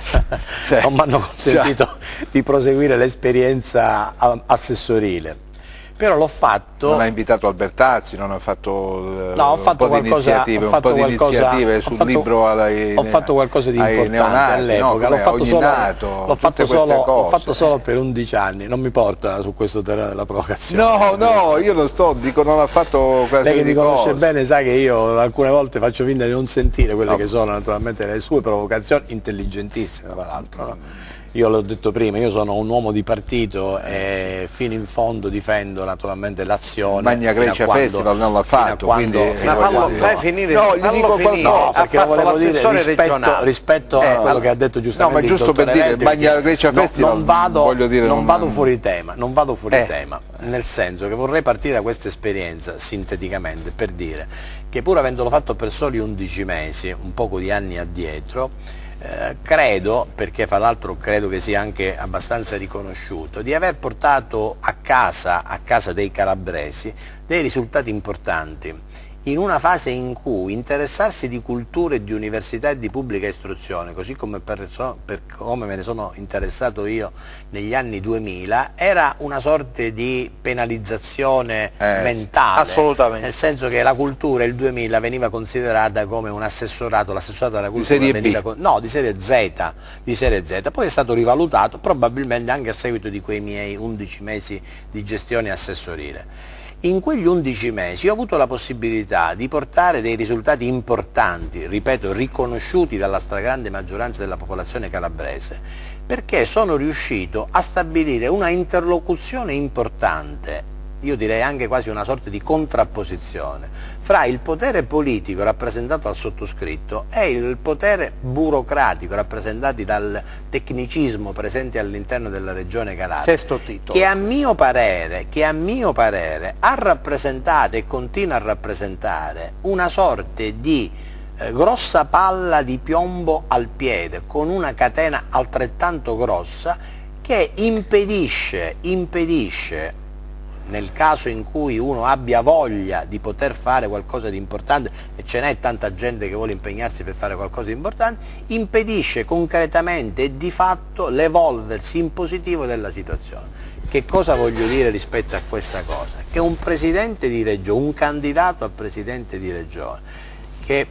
cioè, non mi hanno consentito cioè. di proseguire l'esperienza assessorile. Però l'ho fatto... Non ha invitato Albertazzi, non ha fatto, no, ho fatto un po' di iniziative, un po' di iniziative sul fatto, libro ai, ho fatto qualcosa di importante all'epoca, no, l'ho fatto, solo, nato, fatto, solo, fatto solo per undici anni, non mi porta su questo terreno della provocazione. No, no, io non sto, dico non ha fatto quella Lei che mi conosce cose. bene sa che io alcune volte faccio finta di non sentire quelle no. che sono naturalmente le sue provocazioni, intelligentissime peraltro, no? Io l'ho detto prima, io sono un uomo di partito e fino in fondo difendo naturalmente l'azione. Magna Grecia quando, Festival non l'ha fatto, quando, quindi... Ma fallo, fai finire, no, gli dico finire. No, perché lo volevo dire rispetto, rispetto eh, a quello che ha detto giustamente no, ma giusto il per dire, Magna Grecia Festival, no, non vado, voglio dire, non non vado fuori tema, non vado fuori eh. tema, nel senso che vorrei partire da questa esperienza sinteticamente per dire che pur avendolo fatto per soli undici mesi, un poco di anni addietro, Eh, credo, perché fra l'altro credo che sia anche abbastanza riconosciuto, di aver portato a casa, a casa dei calabresi dei risultati importanti in una fase in cui interessarsi di cultura e di università e di pubblica istruzione, così come per, per come me ne sono interessato io negli anni duemila, era una sorta di penalizzazione eh, mentale, assolutamente. Nel senso che la cultura il duemila veniva considerata come un assessorato, l'assessorato alla cultura di serie veniva B. no, di serie Z, di serie Z, poi è stato rivalutato probabilmente anche a seguito di quei miei undici mesi di gestione assessorile. In quegli undici mesi ho avuto la possibilità di portare dei risultati importanti, ripeto, riconosciuti dalla stragrande maggioranza della popolazione calabrese, perché sono riuscito a stabilire una interlocuzione importante, io direi anche quasi una sorta di contrapposizione, fra il potere politico rappresentato dal sottoscritto e il potere burocratico rappresentato dal tecnicismo presente all'interno della regione Calabria, Sesto titolo. che a mio parere, che a mio parere ha rappresentato e continua a rappresentare una sorta di eh, grossa palla di piombo al piede con una catena altrettanto grossa che impedisce, impedisce nel caso in cui uno abbia voglia di poter fare qualcosa di importante, e ce n'è tanta gente che vuole impegnarsi per fare qualcosa di importante, impedisce concretamente e di fatto l'evolversi in positivo della situazione. Che cosa voglio dire rispetto a questa cosa? Che un presidente di regione, un candidato a presidente di regione, che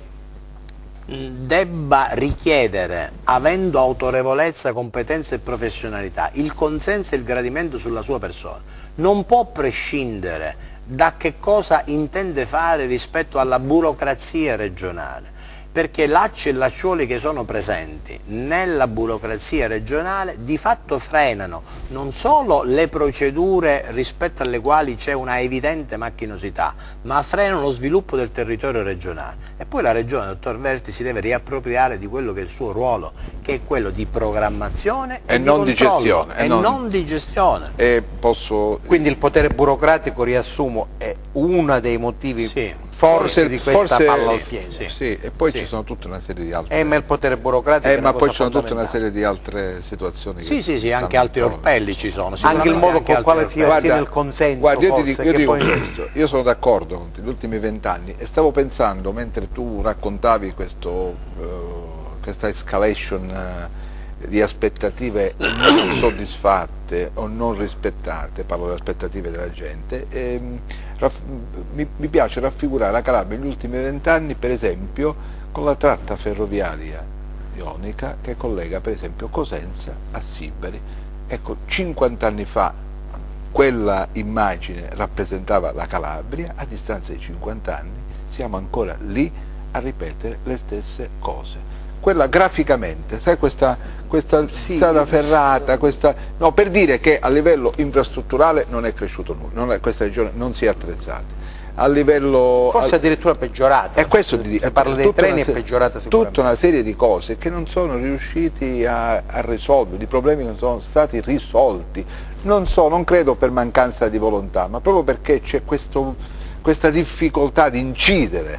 debba richiedere, avendo autorevolezza, competenza e professionalità, il consenso e il gradimento sulla sua persona, non può prescindere da che cosa intende fare rispetto alla burocrazia regionale, perché lacci e lacciuoli che sono presenti nella burocrazia regionale di fatto frenano non solo le procedure rispetto alle quali c'è una evidente macchinosità, ma frenano lo sviluppo del territorio regionale. E poi la regione, dottor Verti, si deve riappropriare di quello che è il suo ruolo, che è quello di programmazione e, e di non controllo, di gestione. E non, non di gestione. E posso... Quindi il potere burocratico, riassumo, è uno dei motivi sì. forse di questa forse, palla al piede. Sì, sì, e poi sì. ci sono tutta una serie di altre... Eh, ma il potere burocratico eh, è ma una poi cosa ci sono tutta una fondamentale. serie di altre situazioni. Sì, che sì, sì, anche stanno altri intorno. orpelli ci sono. Anche il modo con il quale si orpelli. ottiene il consenso. Guarda, io ti forse, dico, io che dico poi... questo, io sono d'accordo con te, gli ultimi vent'anni, e stavo pensando, mentre tu raccontavi questo, uh, questa escalation uh, di aspettative non soddisfatte o non rispettate, parlo delle aspettative della gente, ehm, mi, mi piace raffigurare la Calabria negli ultimi vent'anni, per esempio, con la tratta ferroviaria ionica che collega per esempio Cosenza a Sibari. Ecco, cinquanta anni fa quella immagine rappresentava la Calabria, a distanza di cinquanta anni siamo ancora lì a ripetere le stesse cose. Quella graficamente, sai, questa, questa sì, strada ferrata, questa, no, per dire che a livello infrastrutturale non è cresciuto nulla, non è, questa regione non si è attrezzata. A livello, forse addirittura peggiorata. E questo se, di, se parla dei treni è peggiorata sicuramente. Tutta una serie di cose che non sono riusciti a, a risolvere, di problemi che non sono stati risolti. Non so, non credo per mancanza di volontà, ma proprio perché c'è questa difficoltà di incidere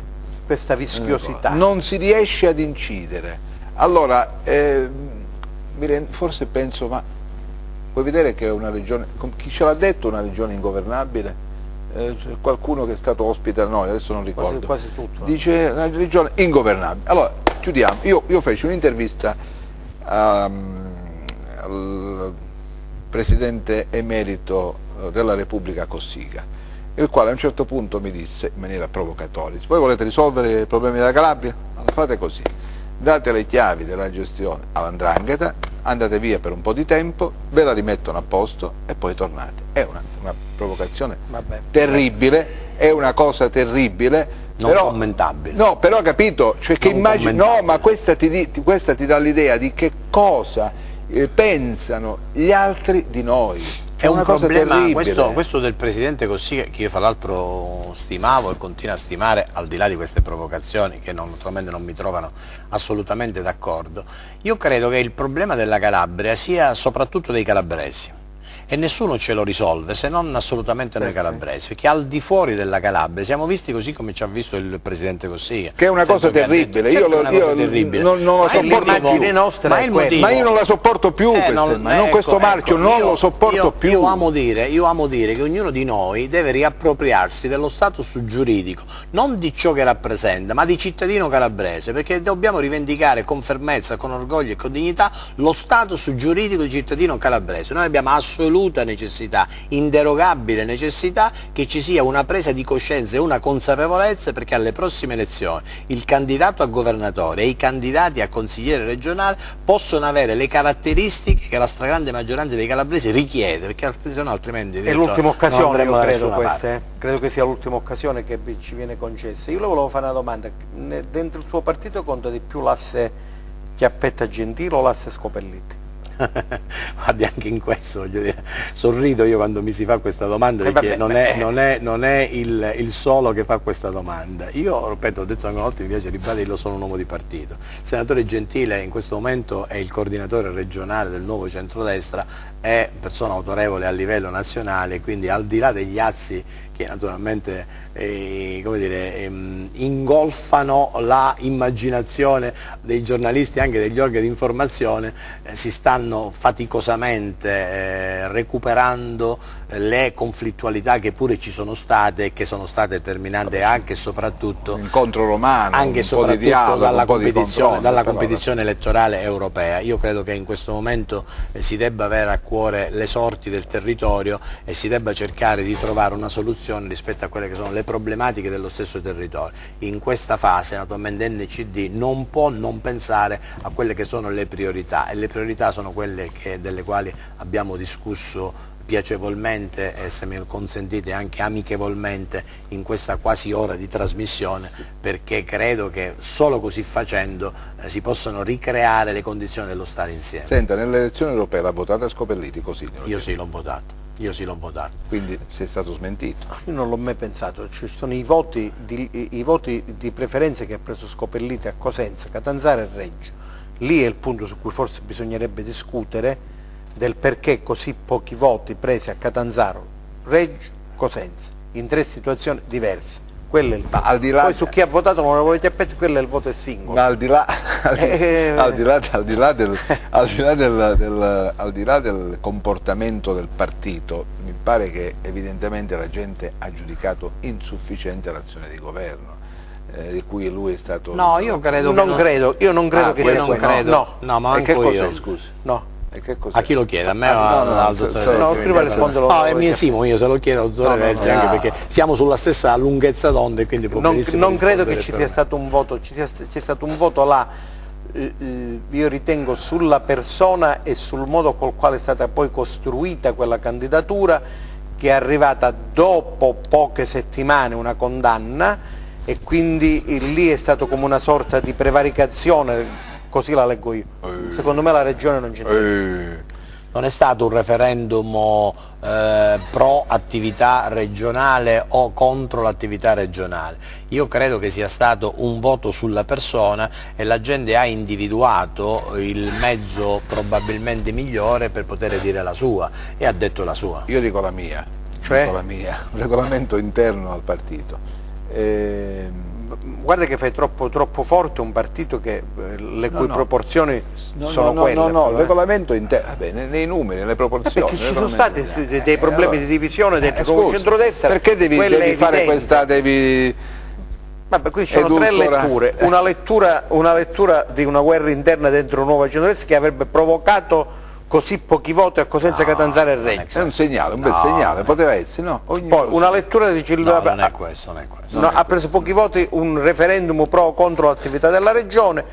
questa vischiosità. Non si riesce ad incidere. Allora, eh, mi rend- forse penso, ma vuoi vedere che è una regione, chi ce l'ha detto una regione ingovernabile? Eh, c'è qualcuno che è stato ospite da noi, adesso non ricordo, Quasi, quasi tutto. dice una regione ingovernabile. Allora, chiudiamo. Io, io feci un'intervista um, al presidente emerito della Repubblica Cossiga, il quale a un certo punto mi disse in maniera provocatoria: voi volete risolvere i problemi della Calabria? Allora fate così, date le chiavi della gestione all'Andrangheta, andate via per un po' di tempo, ve la rimettono a posto e poi tornate. È una, una provocazione Vabbè. terribile, è una cosa terribile, non però, commentabile. No, però capito, cioè che Non immagini, no, commentabile. ma questa ti, di- ti- questa ti dà l'idea di che cosa eh, pensano gli altri di noi. È un una cosa problema, terribile. questo, questo del Presidente Cossiga, che io fra l'altro stimavo e continuo a stimare, al di là di queste provocazioni che non, naturalmente non mi trovano assolutamente d'accordo. Io credo che il problema della Calabria sia soprattutto dei calabresi. E nessuno ce lo risolve, se non assolutamente noi calabresi, perché al di fuori della Calabria siamo visti così come ci ha visto il Presidente Cossiga. Che è una cosa terribile, io, lo, io terribile. non, non la Ma il sopporto motivo- più. nostra ma è il quella. motivo- Ma io non la sopporto più, Eh, questa, non- ma non ecco, questo marcio, ecco, non io- lo sopporto io, più. Io amo, dire, io amo dire che ognuno di noi deve riappropriarsi dello status giuridico, non di ciò che rappresenta, ma di cittadino calabrese, perché dobbiamo rivendicare con fermezza, con orgoglio e con dignità lo status giuridico di cittadino calabrese. Noi abbiamo assoluta necessità, inderogabile necessità che ci sia una presa di coscienza e una consapevolezza, perché alle prossime elezioni il candidato a governatore e i candidati a consigliere regionale possono avere le caratteristiche che la stragrande maggioranza dei calabresi richiede, perché se no altrimenti È l'ultima non occasione, andremo io da credo, nessuna questa, parte. eh. Credo che sia l'ultima occasione che vi- ci viene concessa. Io le volevo fare una domanda: Ne- dentro il suo partito conta di più l'asse Chiappetta Gentile o l'asse Scopelliti? Guardi, anche in questo voglio dire, sorrido io quando mi si fa questa domanda, Eh, perché vabbè, non beh. è, non è- non è il, il solo che fa questa domanda. Io, ripeto, ho detto anche una volta, mi piace ribadirlo, sono un uomo di partito. Il senatore Gentile in questo momento è il coordinatore regionale del nuovo centrodestra, è persona autorevole a livello nazionale, quindi al di là degli azzi che naturalmente eh, come dire, ehm, ingolfano la immaginazione dei giornalisti e anche degli organi di informazione, eh, si stanno faticosamente eh, recuperando eh, le conflittualità che pure ci sono state e che sono state determinate anche e soprattutto Un incontro romano, anche e un po' di soprattutto dialogo, dalla un po' di competizione, confronto, dalla però, competizione elettorale europea. Io credo che in questo momento eh, si debba avere a cuore le sorti del territorio e si debba cercare di trovare una soluzione rispetto a quelle che sono le problematiche dello stesso territorio. In questa fase naturalmente N C D non può non pensare a quelle che sono le priorità, e le priorità sono quelle che, delle quali abbiamo discusso piacevolmente e, se mi consentite, anche amichevolmente in questa quasi ora di trasmissione, perché credo che solo così facendo eh, si possono ricreare le condizioni dello stare insieme. Senta, nelle elezioni europee l'ha votata Scopelliti così? Io sì l'ho votato, io sì l'ho votato. Quindi sei stato smentito. Io non l'ho mai pensato, ci sono i voti di, i, i voti di preferenza che ha preso Scopelliti a Cosenza, Catanzaro e Reggio. Lì è il punto su cui forse bisognerebbe discutere, del perché così pochi voti presi a Catanzaro, Reggio, Cosenza, in tre situazioni diverse. Quello è il Ma al di là- Poi su chi ha votato l'onorevole Chiappetti, quello è il voto è singolo. Ma al di là, al di, Eh, al di là, al di là del, al di là del, del- al di là del comportamento del partito, mi pare che evidentemente la gente ha giudicato insufficiente l'azione di governo, eh, di cui lui è stato... No, io credo non che credo, io non credo Ah, che questo sia non questo. credo. No, No, ma E che anche cos'è, io. scusi? no. E che cos'è? A chi lo chiede? A me o Ah, no, no, al se- dottore se- Vergine? no, prima rispondo No, lo- è mio io se lo chiedo al dottore No, no, no, Vergine, anche no. perché siamo sulla stessa lunghezza d'onda e quindi può Non, benissimo non credo che rispondere ci per sia me. stato un voto, ci sia, c'è stato un voto là, eh, eh, io ritengo, sulla persona e sul modo col quale è stata poi costruita quella candidatura, che è arrivata dopo poche settimane una condanna, e quindi eh, lì è stato come una sorta di prevaricazione, così la leggo io. Secondo me la regione non c'entra. Eh, Non è stato un referendum eh, pro attività regionale o contro l'attività regionale. Io credo che sia stato un voto sulla persona e la gente ha individuato il mezzo probabilmente migliore per poter dire la sua, e ha detto la sua. io dico la mia, Cioè? dico la mia, un regolamento interno al partito. Ehm, guarda che fai troppo, troppo forte un partito che, eh, le No, cui no. proporzioni No, sono no, quelle. no, no, no, però, il eh. regolamento interno, vabbè, nei, nei numeri, nelle Eh, proporzioni. perché ci sono il stati regolamento- dei, dei problemi allora- di divisione dentro Eh, il scusa, centrodestra. perché devi, quello è devi fare evidente. questa, devi... Vabbè, qui ci sono tre edulcora- letture, eh. una lettura, una lettura di una guerra interna dentro un nuovo centrodestra che avrebbe provocato così pochi voti a Cosenza, No, Catanzaro e non è Reggio. È un segnale, un bel No, segnale, no. poteva essere, no? Ognuno Poi lo una sa. lettura di Silvia No, non è questo, non è questo. no, ha preso pochi voti, un referendum pro o contro l'attività della regione,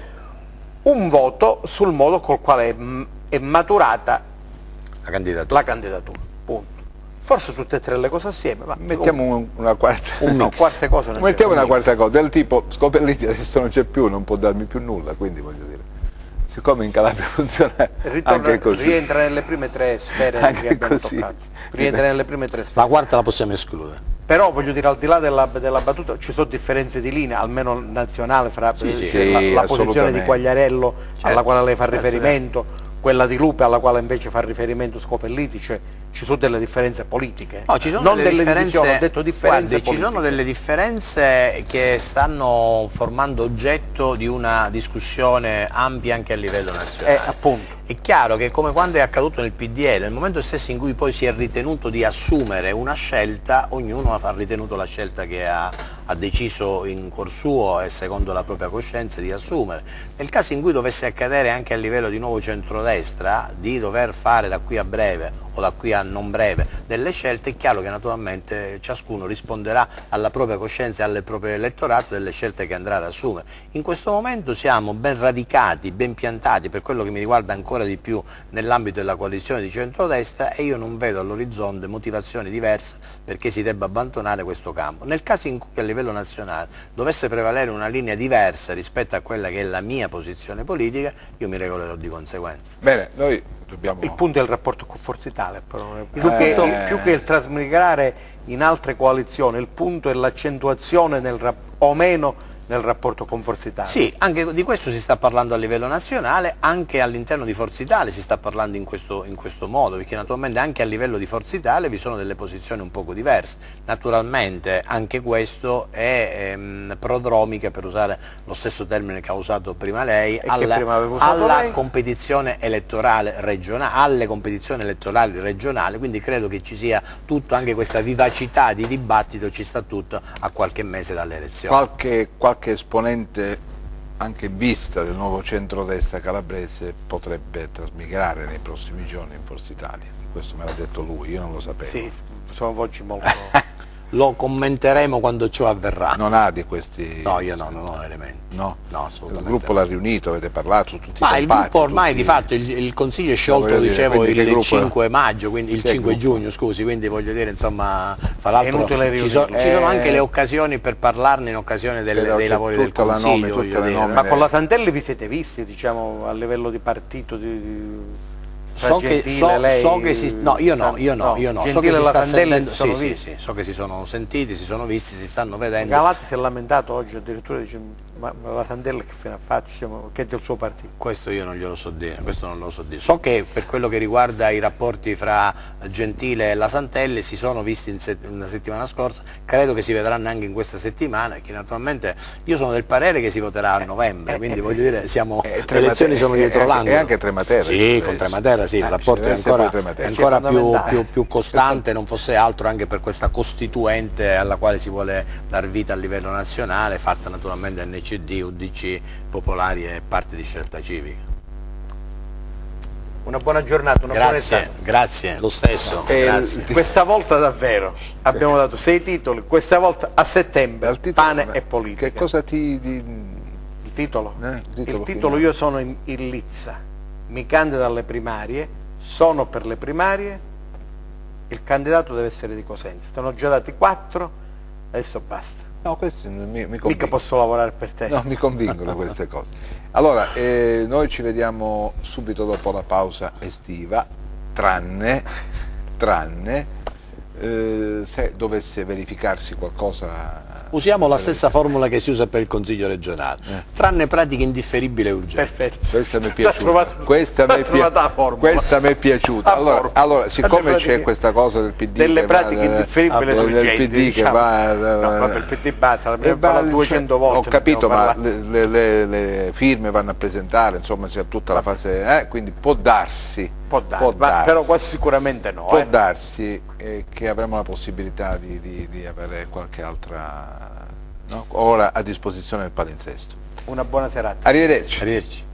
un voto sul modo col quale è, è maturata La candidatura. la candidatura. Punto. Forse tutte e tre le cose assieme, ma Mettiamo un- una quarta, un no, quarte cose non mettiamo c'è. una quarta cosa, del tipo Scopelliti adesso non c'è più, non può darmi più nulla, quindi voglio dire, siccome in Calabria funziona Ritorna, anche così. rientra nelle prime tre sfere Anche che abbiamo così. toccato. Rientra nelle prime tre sfere. La quarta la possiamo escludere. Però voglio dire, al di là della, della battuta, ci sono differenze di linea, almeno nazionale, fra Sì, sì. cioè, la, Sì, la posizione di assolutamente. Quagliarello alla Certo. quale lei fa riferimento, quella di Lupe alla quale invece fa riferimento Scopelliti, cioè ci sono delle differenze politiche. No, ci sono non delle, delle differenze, divisioni, ho detto differenze guardi, ci politiche. sono delle differenze che stanno formando oggetto di una discussione ampia anche a livello nazionale. Eh, appunto. È chiaro che come quando è accaduto nel P D L, nel momento stesso in cui poi si è ritenuto di assumere una scelta, ognuno ha ritenuto la scelta che ha, ha deciso in cuor suo e secondo la propria coscienza di assumere. Nel caso in cui dovesse accadere anche a livello di nuovo centrodestra, di dover fare da qui a breve o da qui a non breve delle scelte, è chiaro che naturalmente ciascuno risponderà alla propria coscienza e al proprio elettorato delle scelte che andrà ad assumere. In questo momento siamo ben radicati, ben piantati, per quello che mi riguarda ancora di più nell'ambito della coalizione di centrodestra, e io non vedo all'orizzonte motivazioni diverse perché si debba abbandonare questo campo. Nel caso in cui a livello nazionale dovesse prevalere una linea diversa rispetto a quella che è la mia posizione politica, io mi regolerò di conseguenza. Bene, noi dobbiamo... Il punto è il rapporto con Forza Italia, però, più, Eh. che, più che il trasmigrare in altre coalizioni, il punto è l'accentuazione nel rap- o meno nel rapporto con Forza Italia. Sì, anche di questo si sta parlando a livello nazionale, anche all'interno di Forza Italia si sta parlando in questo, in questo modo, perché naturalmente anche a livello di Forza Italia vi sono delle posizioni un poco diverse. Naturalmente anche questo è ehm, prodromica, per usare lo stesso termine che ha usato prima lei, che alla, prima avevo usato alla lei. competizione elettorale regionale, alle competizioni elettorali regionali, quindi credo che ci sia tutto, anche questa vivacità di dibattito ci sta tutto a qualche mese dalle elezioni. Qualche, qualche esponente anche in vista del nuovo centrodestra calabrese potrebbe trasmigrare nei prossimi giorni in Forza Italia. Questo me l'ha detto lui, io non lo sapevo. Sì, sono voci molto... Lo commenteremo quando ciò avverrà. Non ha di questi... No, io no, non ho elementi. No? No, Il assolutamente. gruppo l'ha riunito, avete parlato su tutti Ma i il compatti, gruppo ormai tutti- di fatto, il, il consiglio è sciolto, voglio dire, dicevo, quindi che il gruppo- cinque maggio, quindi il che cinque gruppo? giugno, scusi, quindi voglio dire, insomma, fra È l'altro inutile ci, so- riunirlo. ci sono Eh, anche le occasioni per parlarne in occasione delle- però dei c'è lavori del tutta la consiglio. nome- tutte voglio le dire. nome- Ma con la Santelli vi siete visti, diciamo, a livello di partito di... di... tra So che, Gentile, so, lei, so che si, no, io no, io no, io no. So che Gentile si e la sta Santelli sentendo, si sono sì, sì, visti. sì, so che si sono sentiti, si sono visti, si stanno vedendo. Galati si è lamentato oggi, addirittura dice, ma, ma la Santelli che fine fa, diciamo, che è del suo partito. Questo io non glielo so dire, questo non lo so dire. So che per quello che riguarda i rapporti fra Gentile e la Santelli si sono visti in set- una settimana scorsa, credo che si vedranno anche in questa settimana, e che naturalmente io sono del parere che si voterà a novembre, quindi voglio dire, siamo, Eh, le elezioni sono e dietro anche- l'angolo. e anche Trematerra, Sì, ci con deve Trematerra sì, il essere. Eh, rapporto ci è deve essere ancora, poi Trematerra. è ancora più, fondamentale. più, più costante, non fosse altro anche per questa costituente alla quale si vuole dar vita a livello nazionale, fatta naturalmente N C D, U D C, Popolari e parte di Scelta Civica. Una buona giornata, una buona Grazie, estate. grazie, lo stesso, Eh, grazie. Questa volta davvero abbiamo dato sei titoli, questa volta a settembre, Dal titolo- pane e politica. Che cosa ti... di- Il titolo? Eh, il titolo il titolo finale. io sono in, in Lizza, mi candido alle primarie, sono per le primarie, il candidato deve essere di Cosenza. Te ne ho già dati quattro, adesso basta. No, questo mi, mi Mica convincono. posso lavorare per te. No, mi convincono queste cose. Allora, eh, noi ci vediamo subito dopo la pausa estiva, tranne, tranne eh, se dovesse verificarsi qualcosa... Usiamo la stessa formula che si usa per il Consiglio regionale, eh. tranne pratiche indifferibili e urgenti. Perfetto. Questa mi è piaciuta. Questa mi è, pi questa mi è piaciuta. Allora, allora siccome c'è questa cosa del P D... Delle pratiche va, indifferibili e urgenti, P D diciamo. che va... No, proprio il P D basta, l'abbiamo parlato duecento volte. Ho capito, ma le, le, le firme vanno a presentare, insomma c'è tutta la fase... Eh, quindi può darsi... Può darsi, può ma darsi, però quasi sicuramente no. Può eh. darsi eh, che avremo la possibilità di, di, di avere qualche altra... No? ora a disposizione del palinsesto. Una buona serata. Arrivederci. Arrivederci.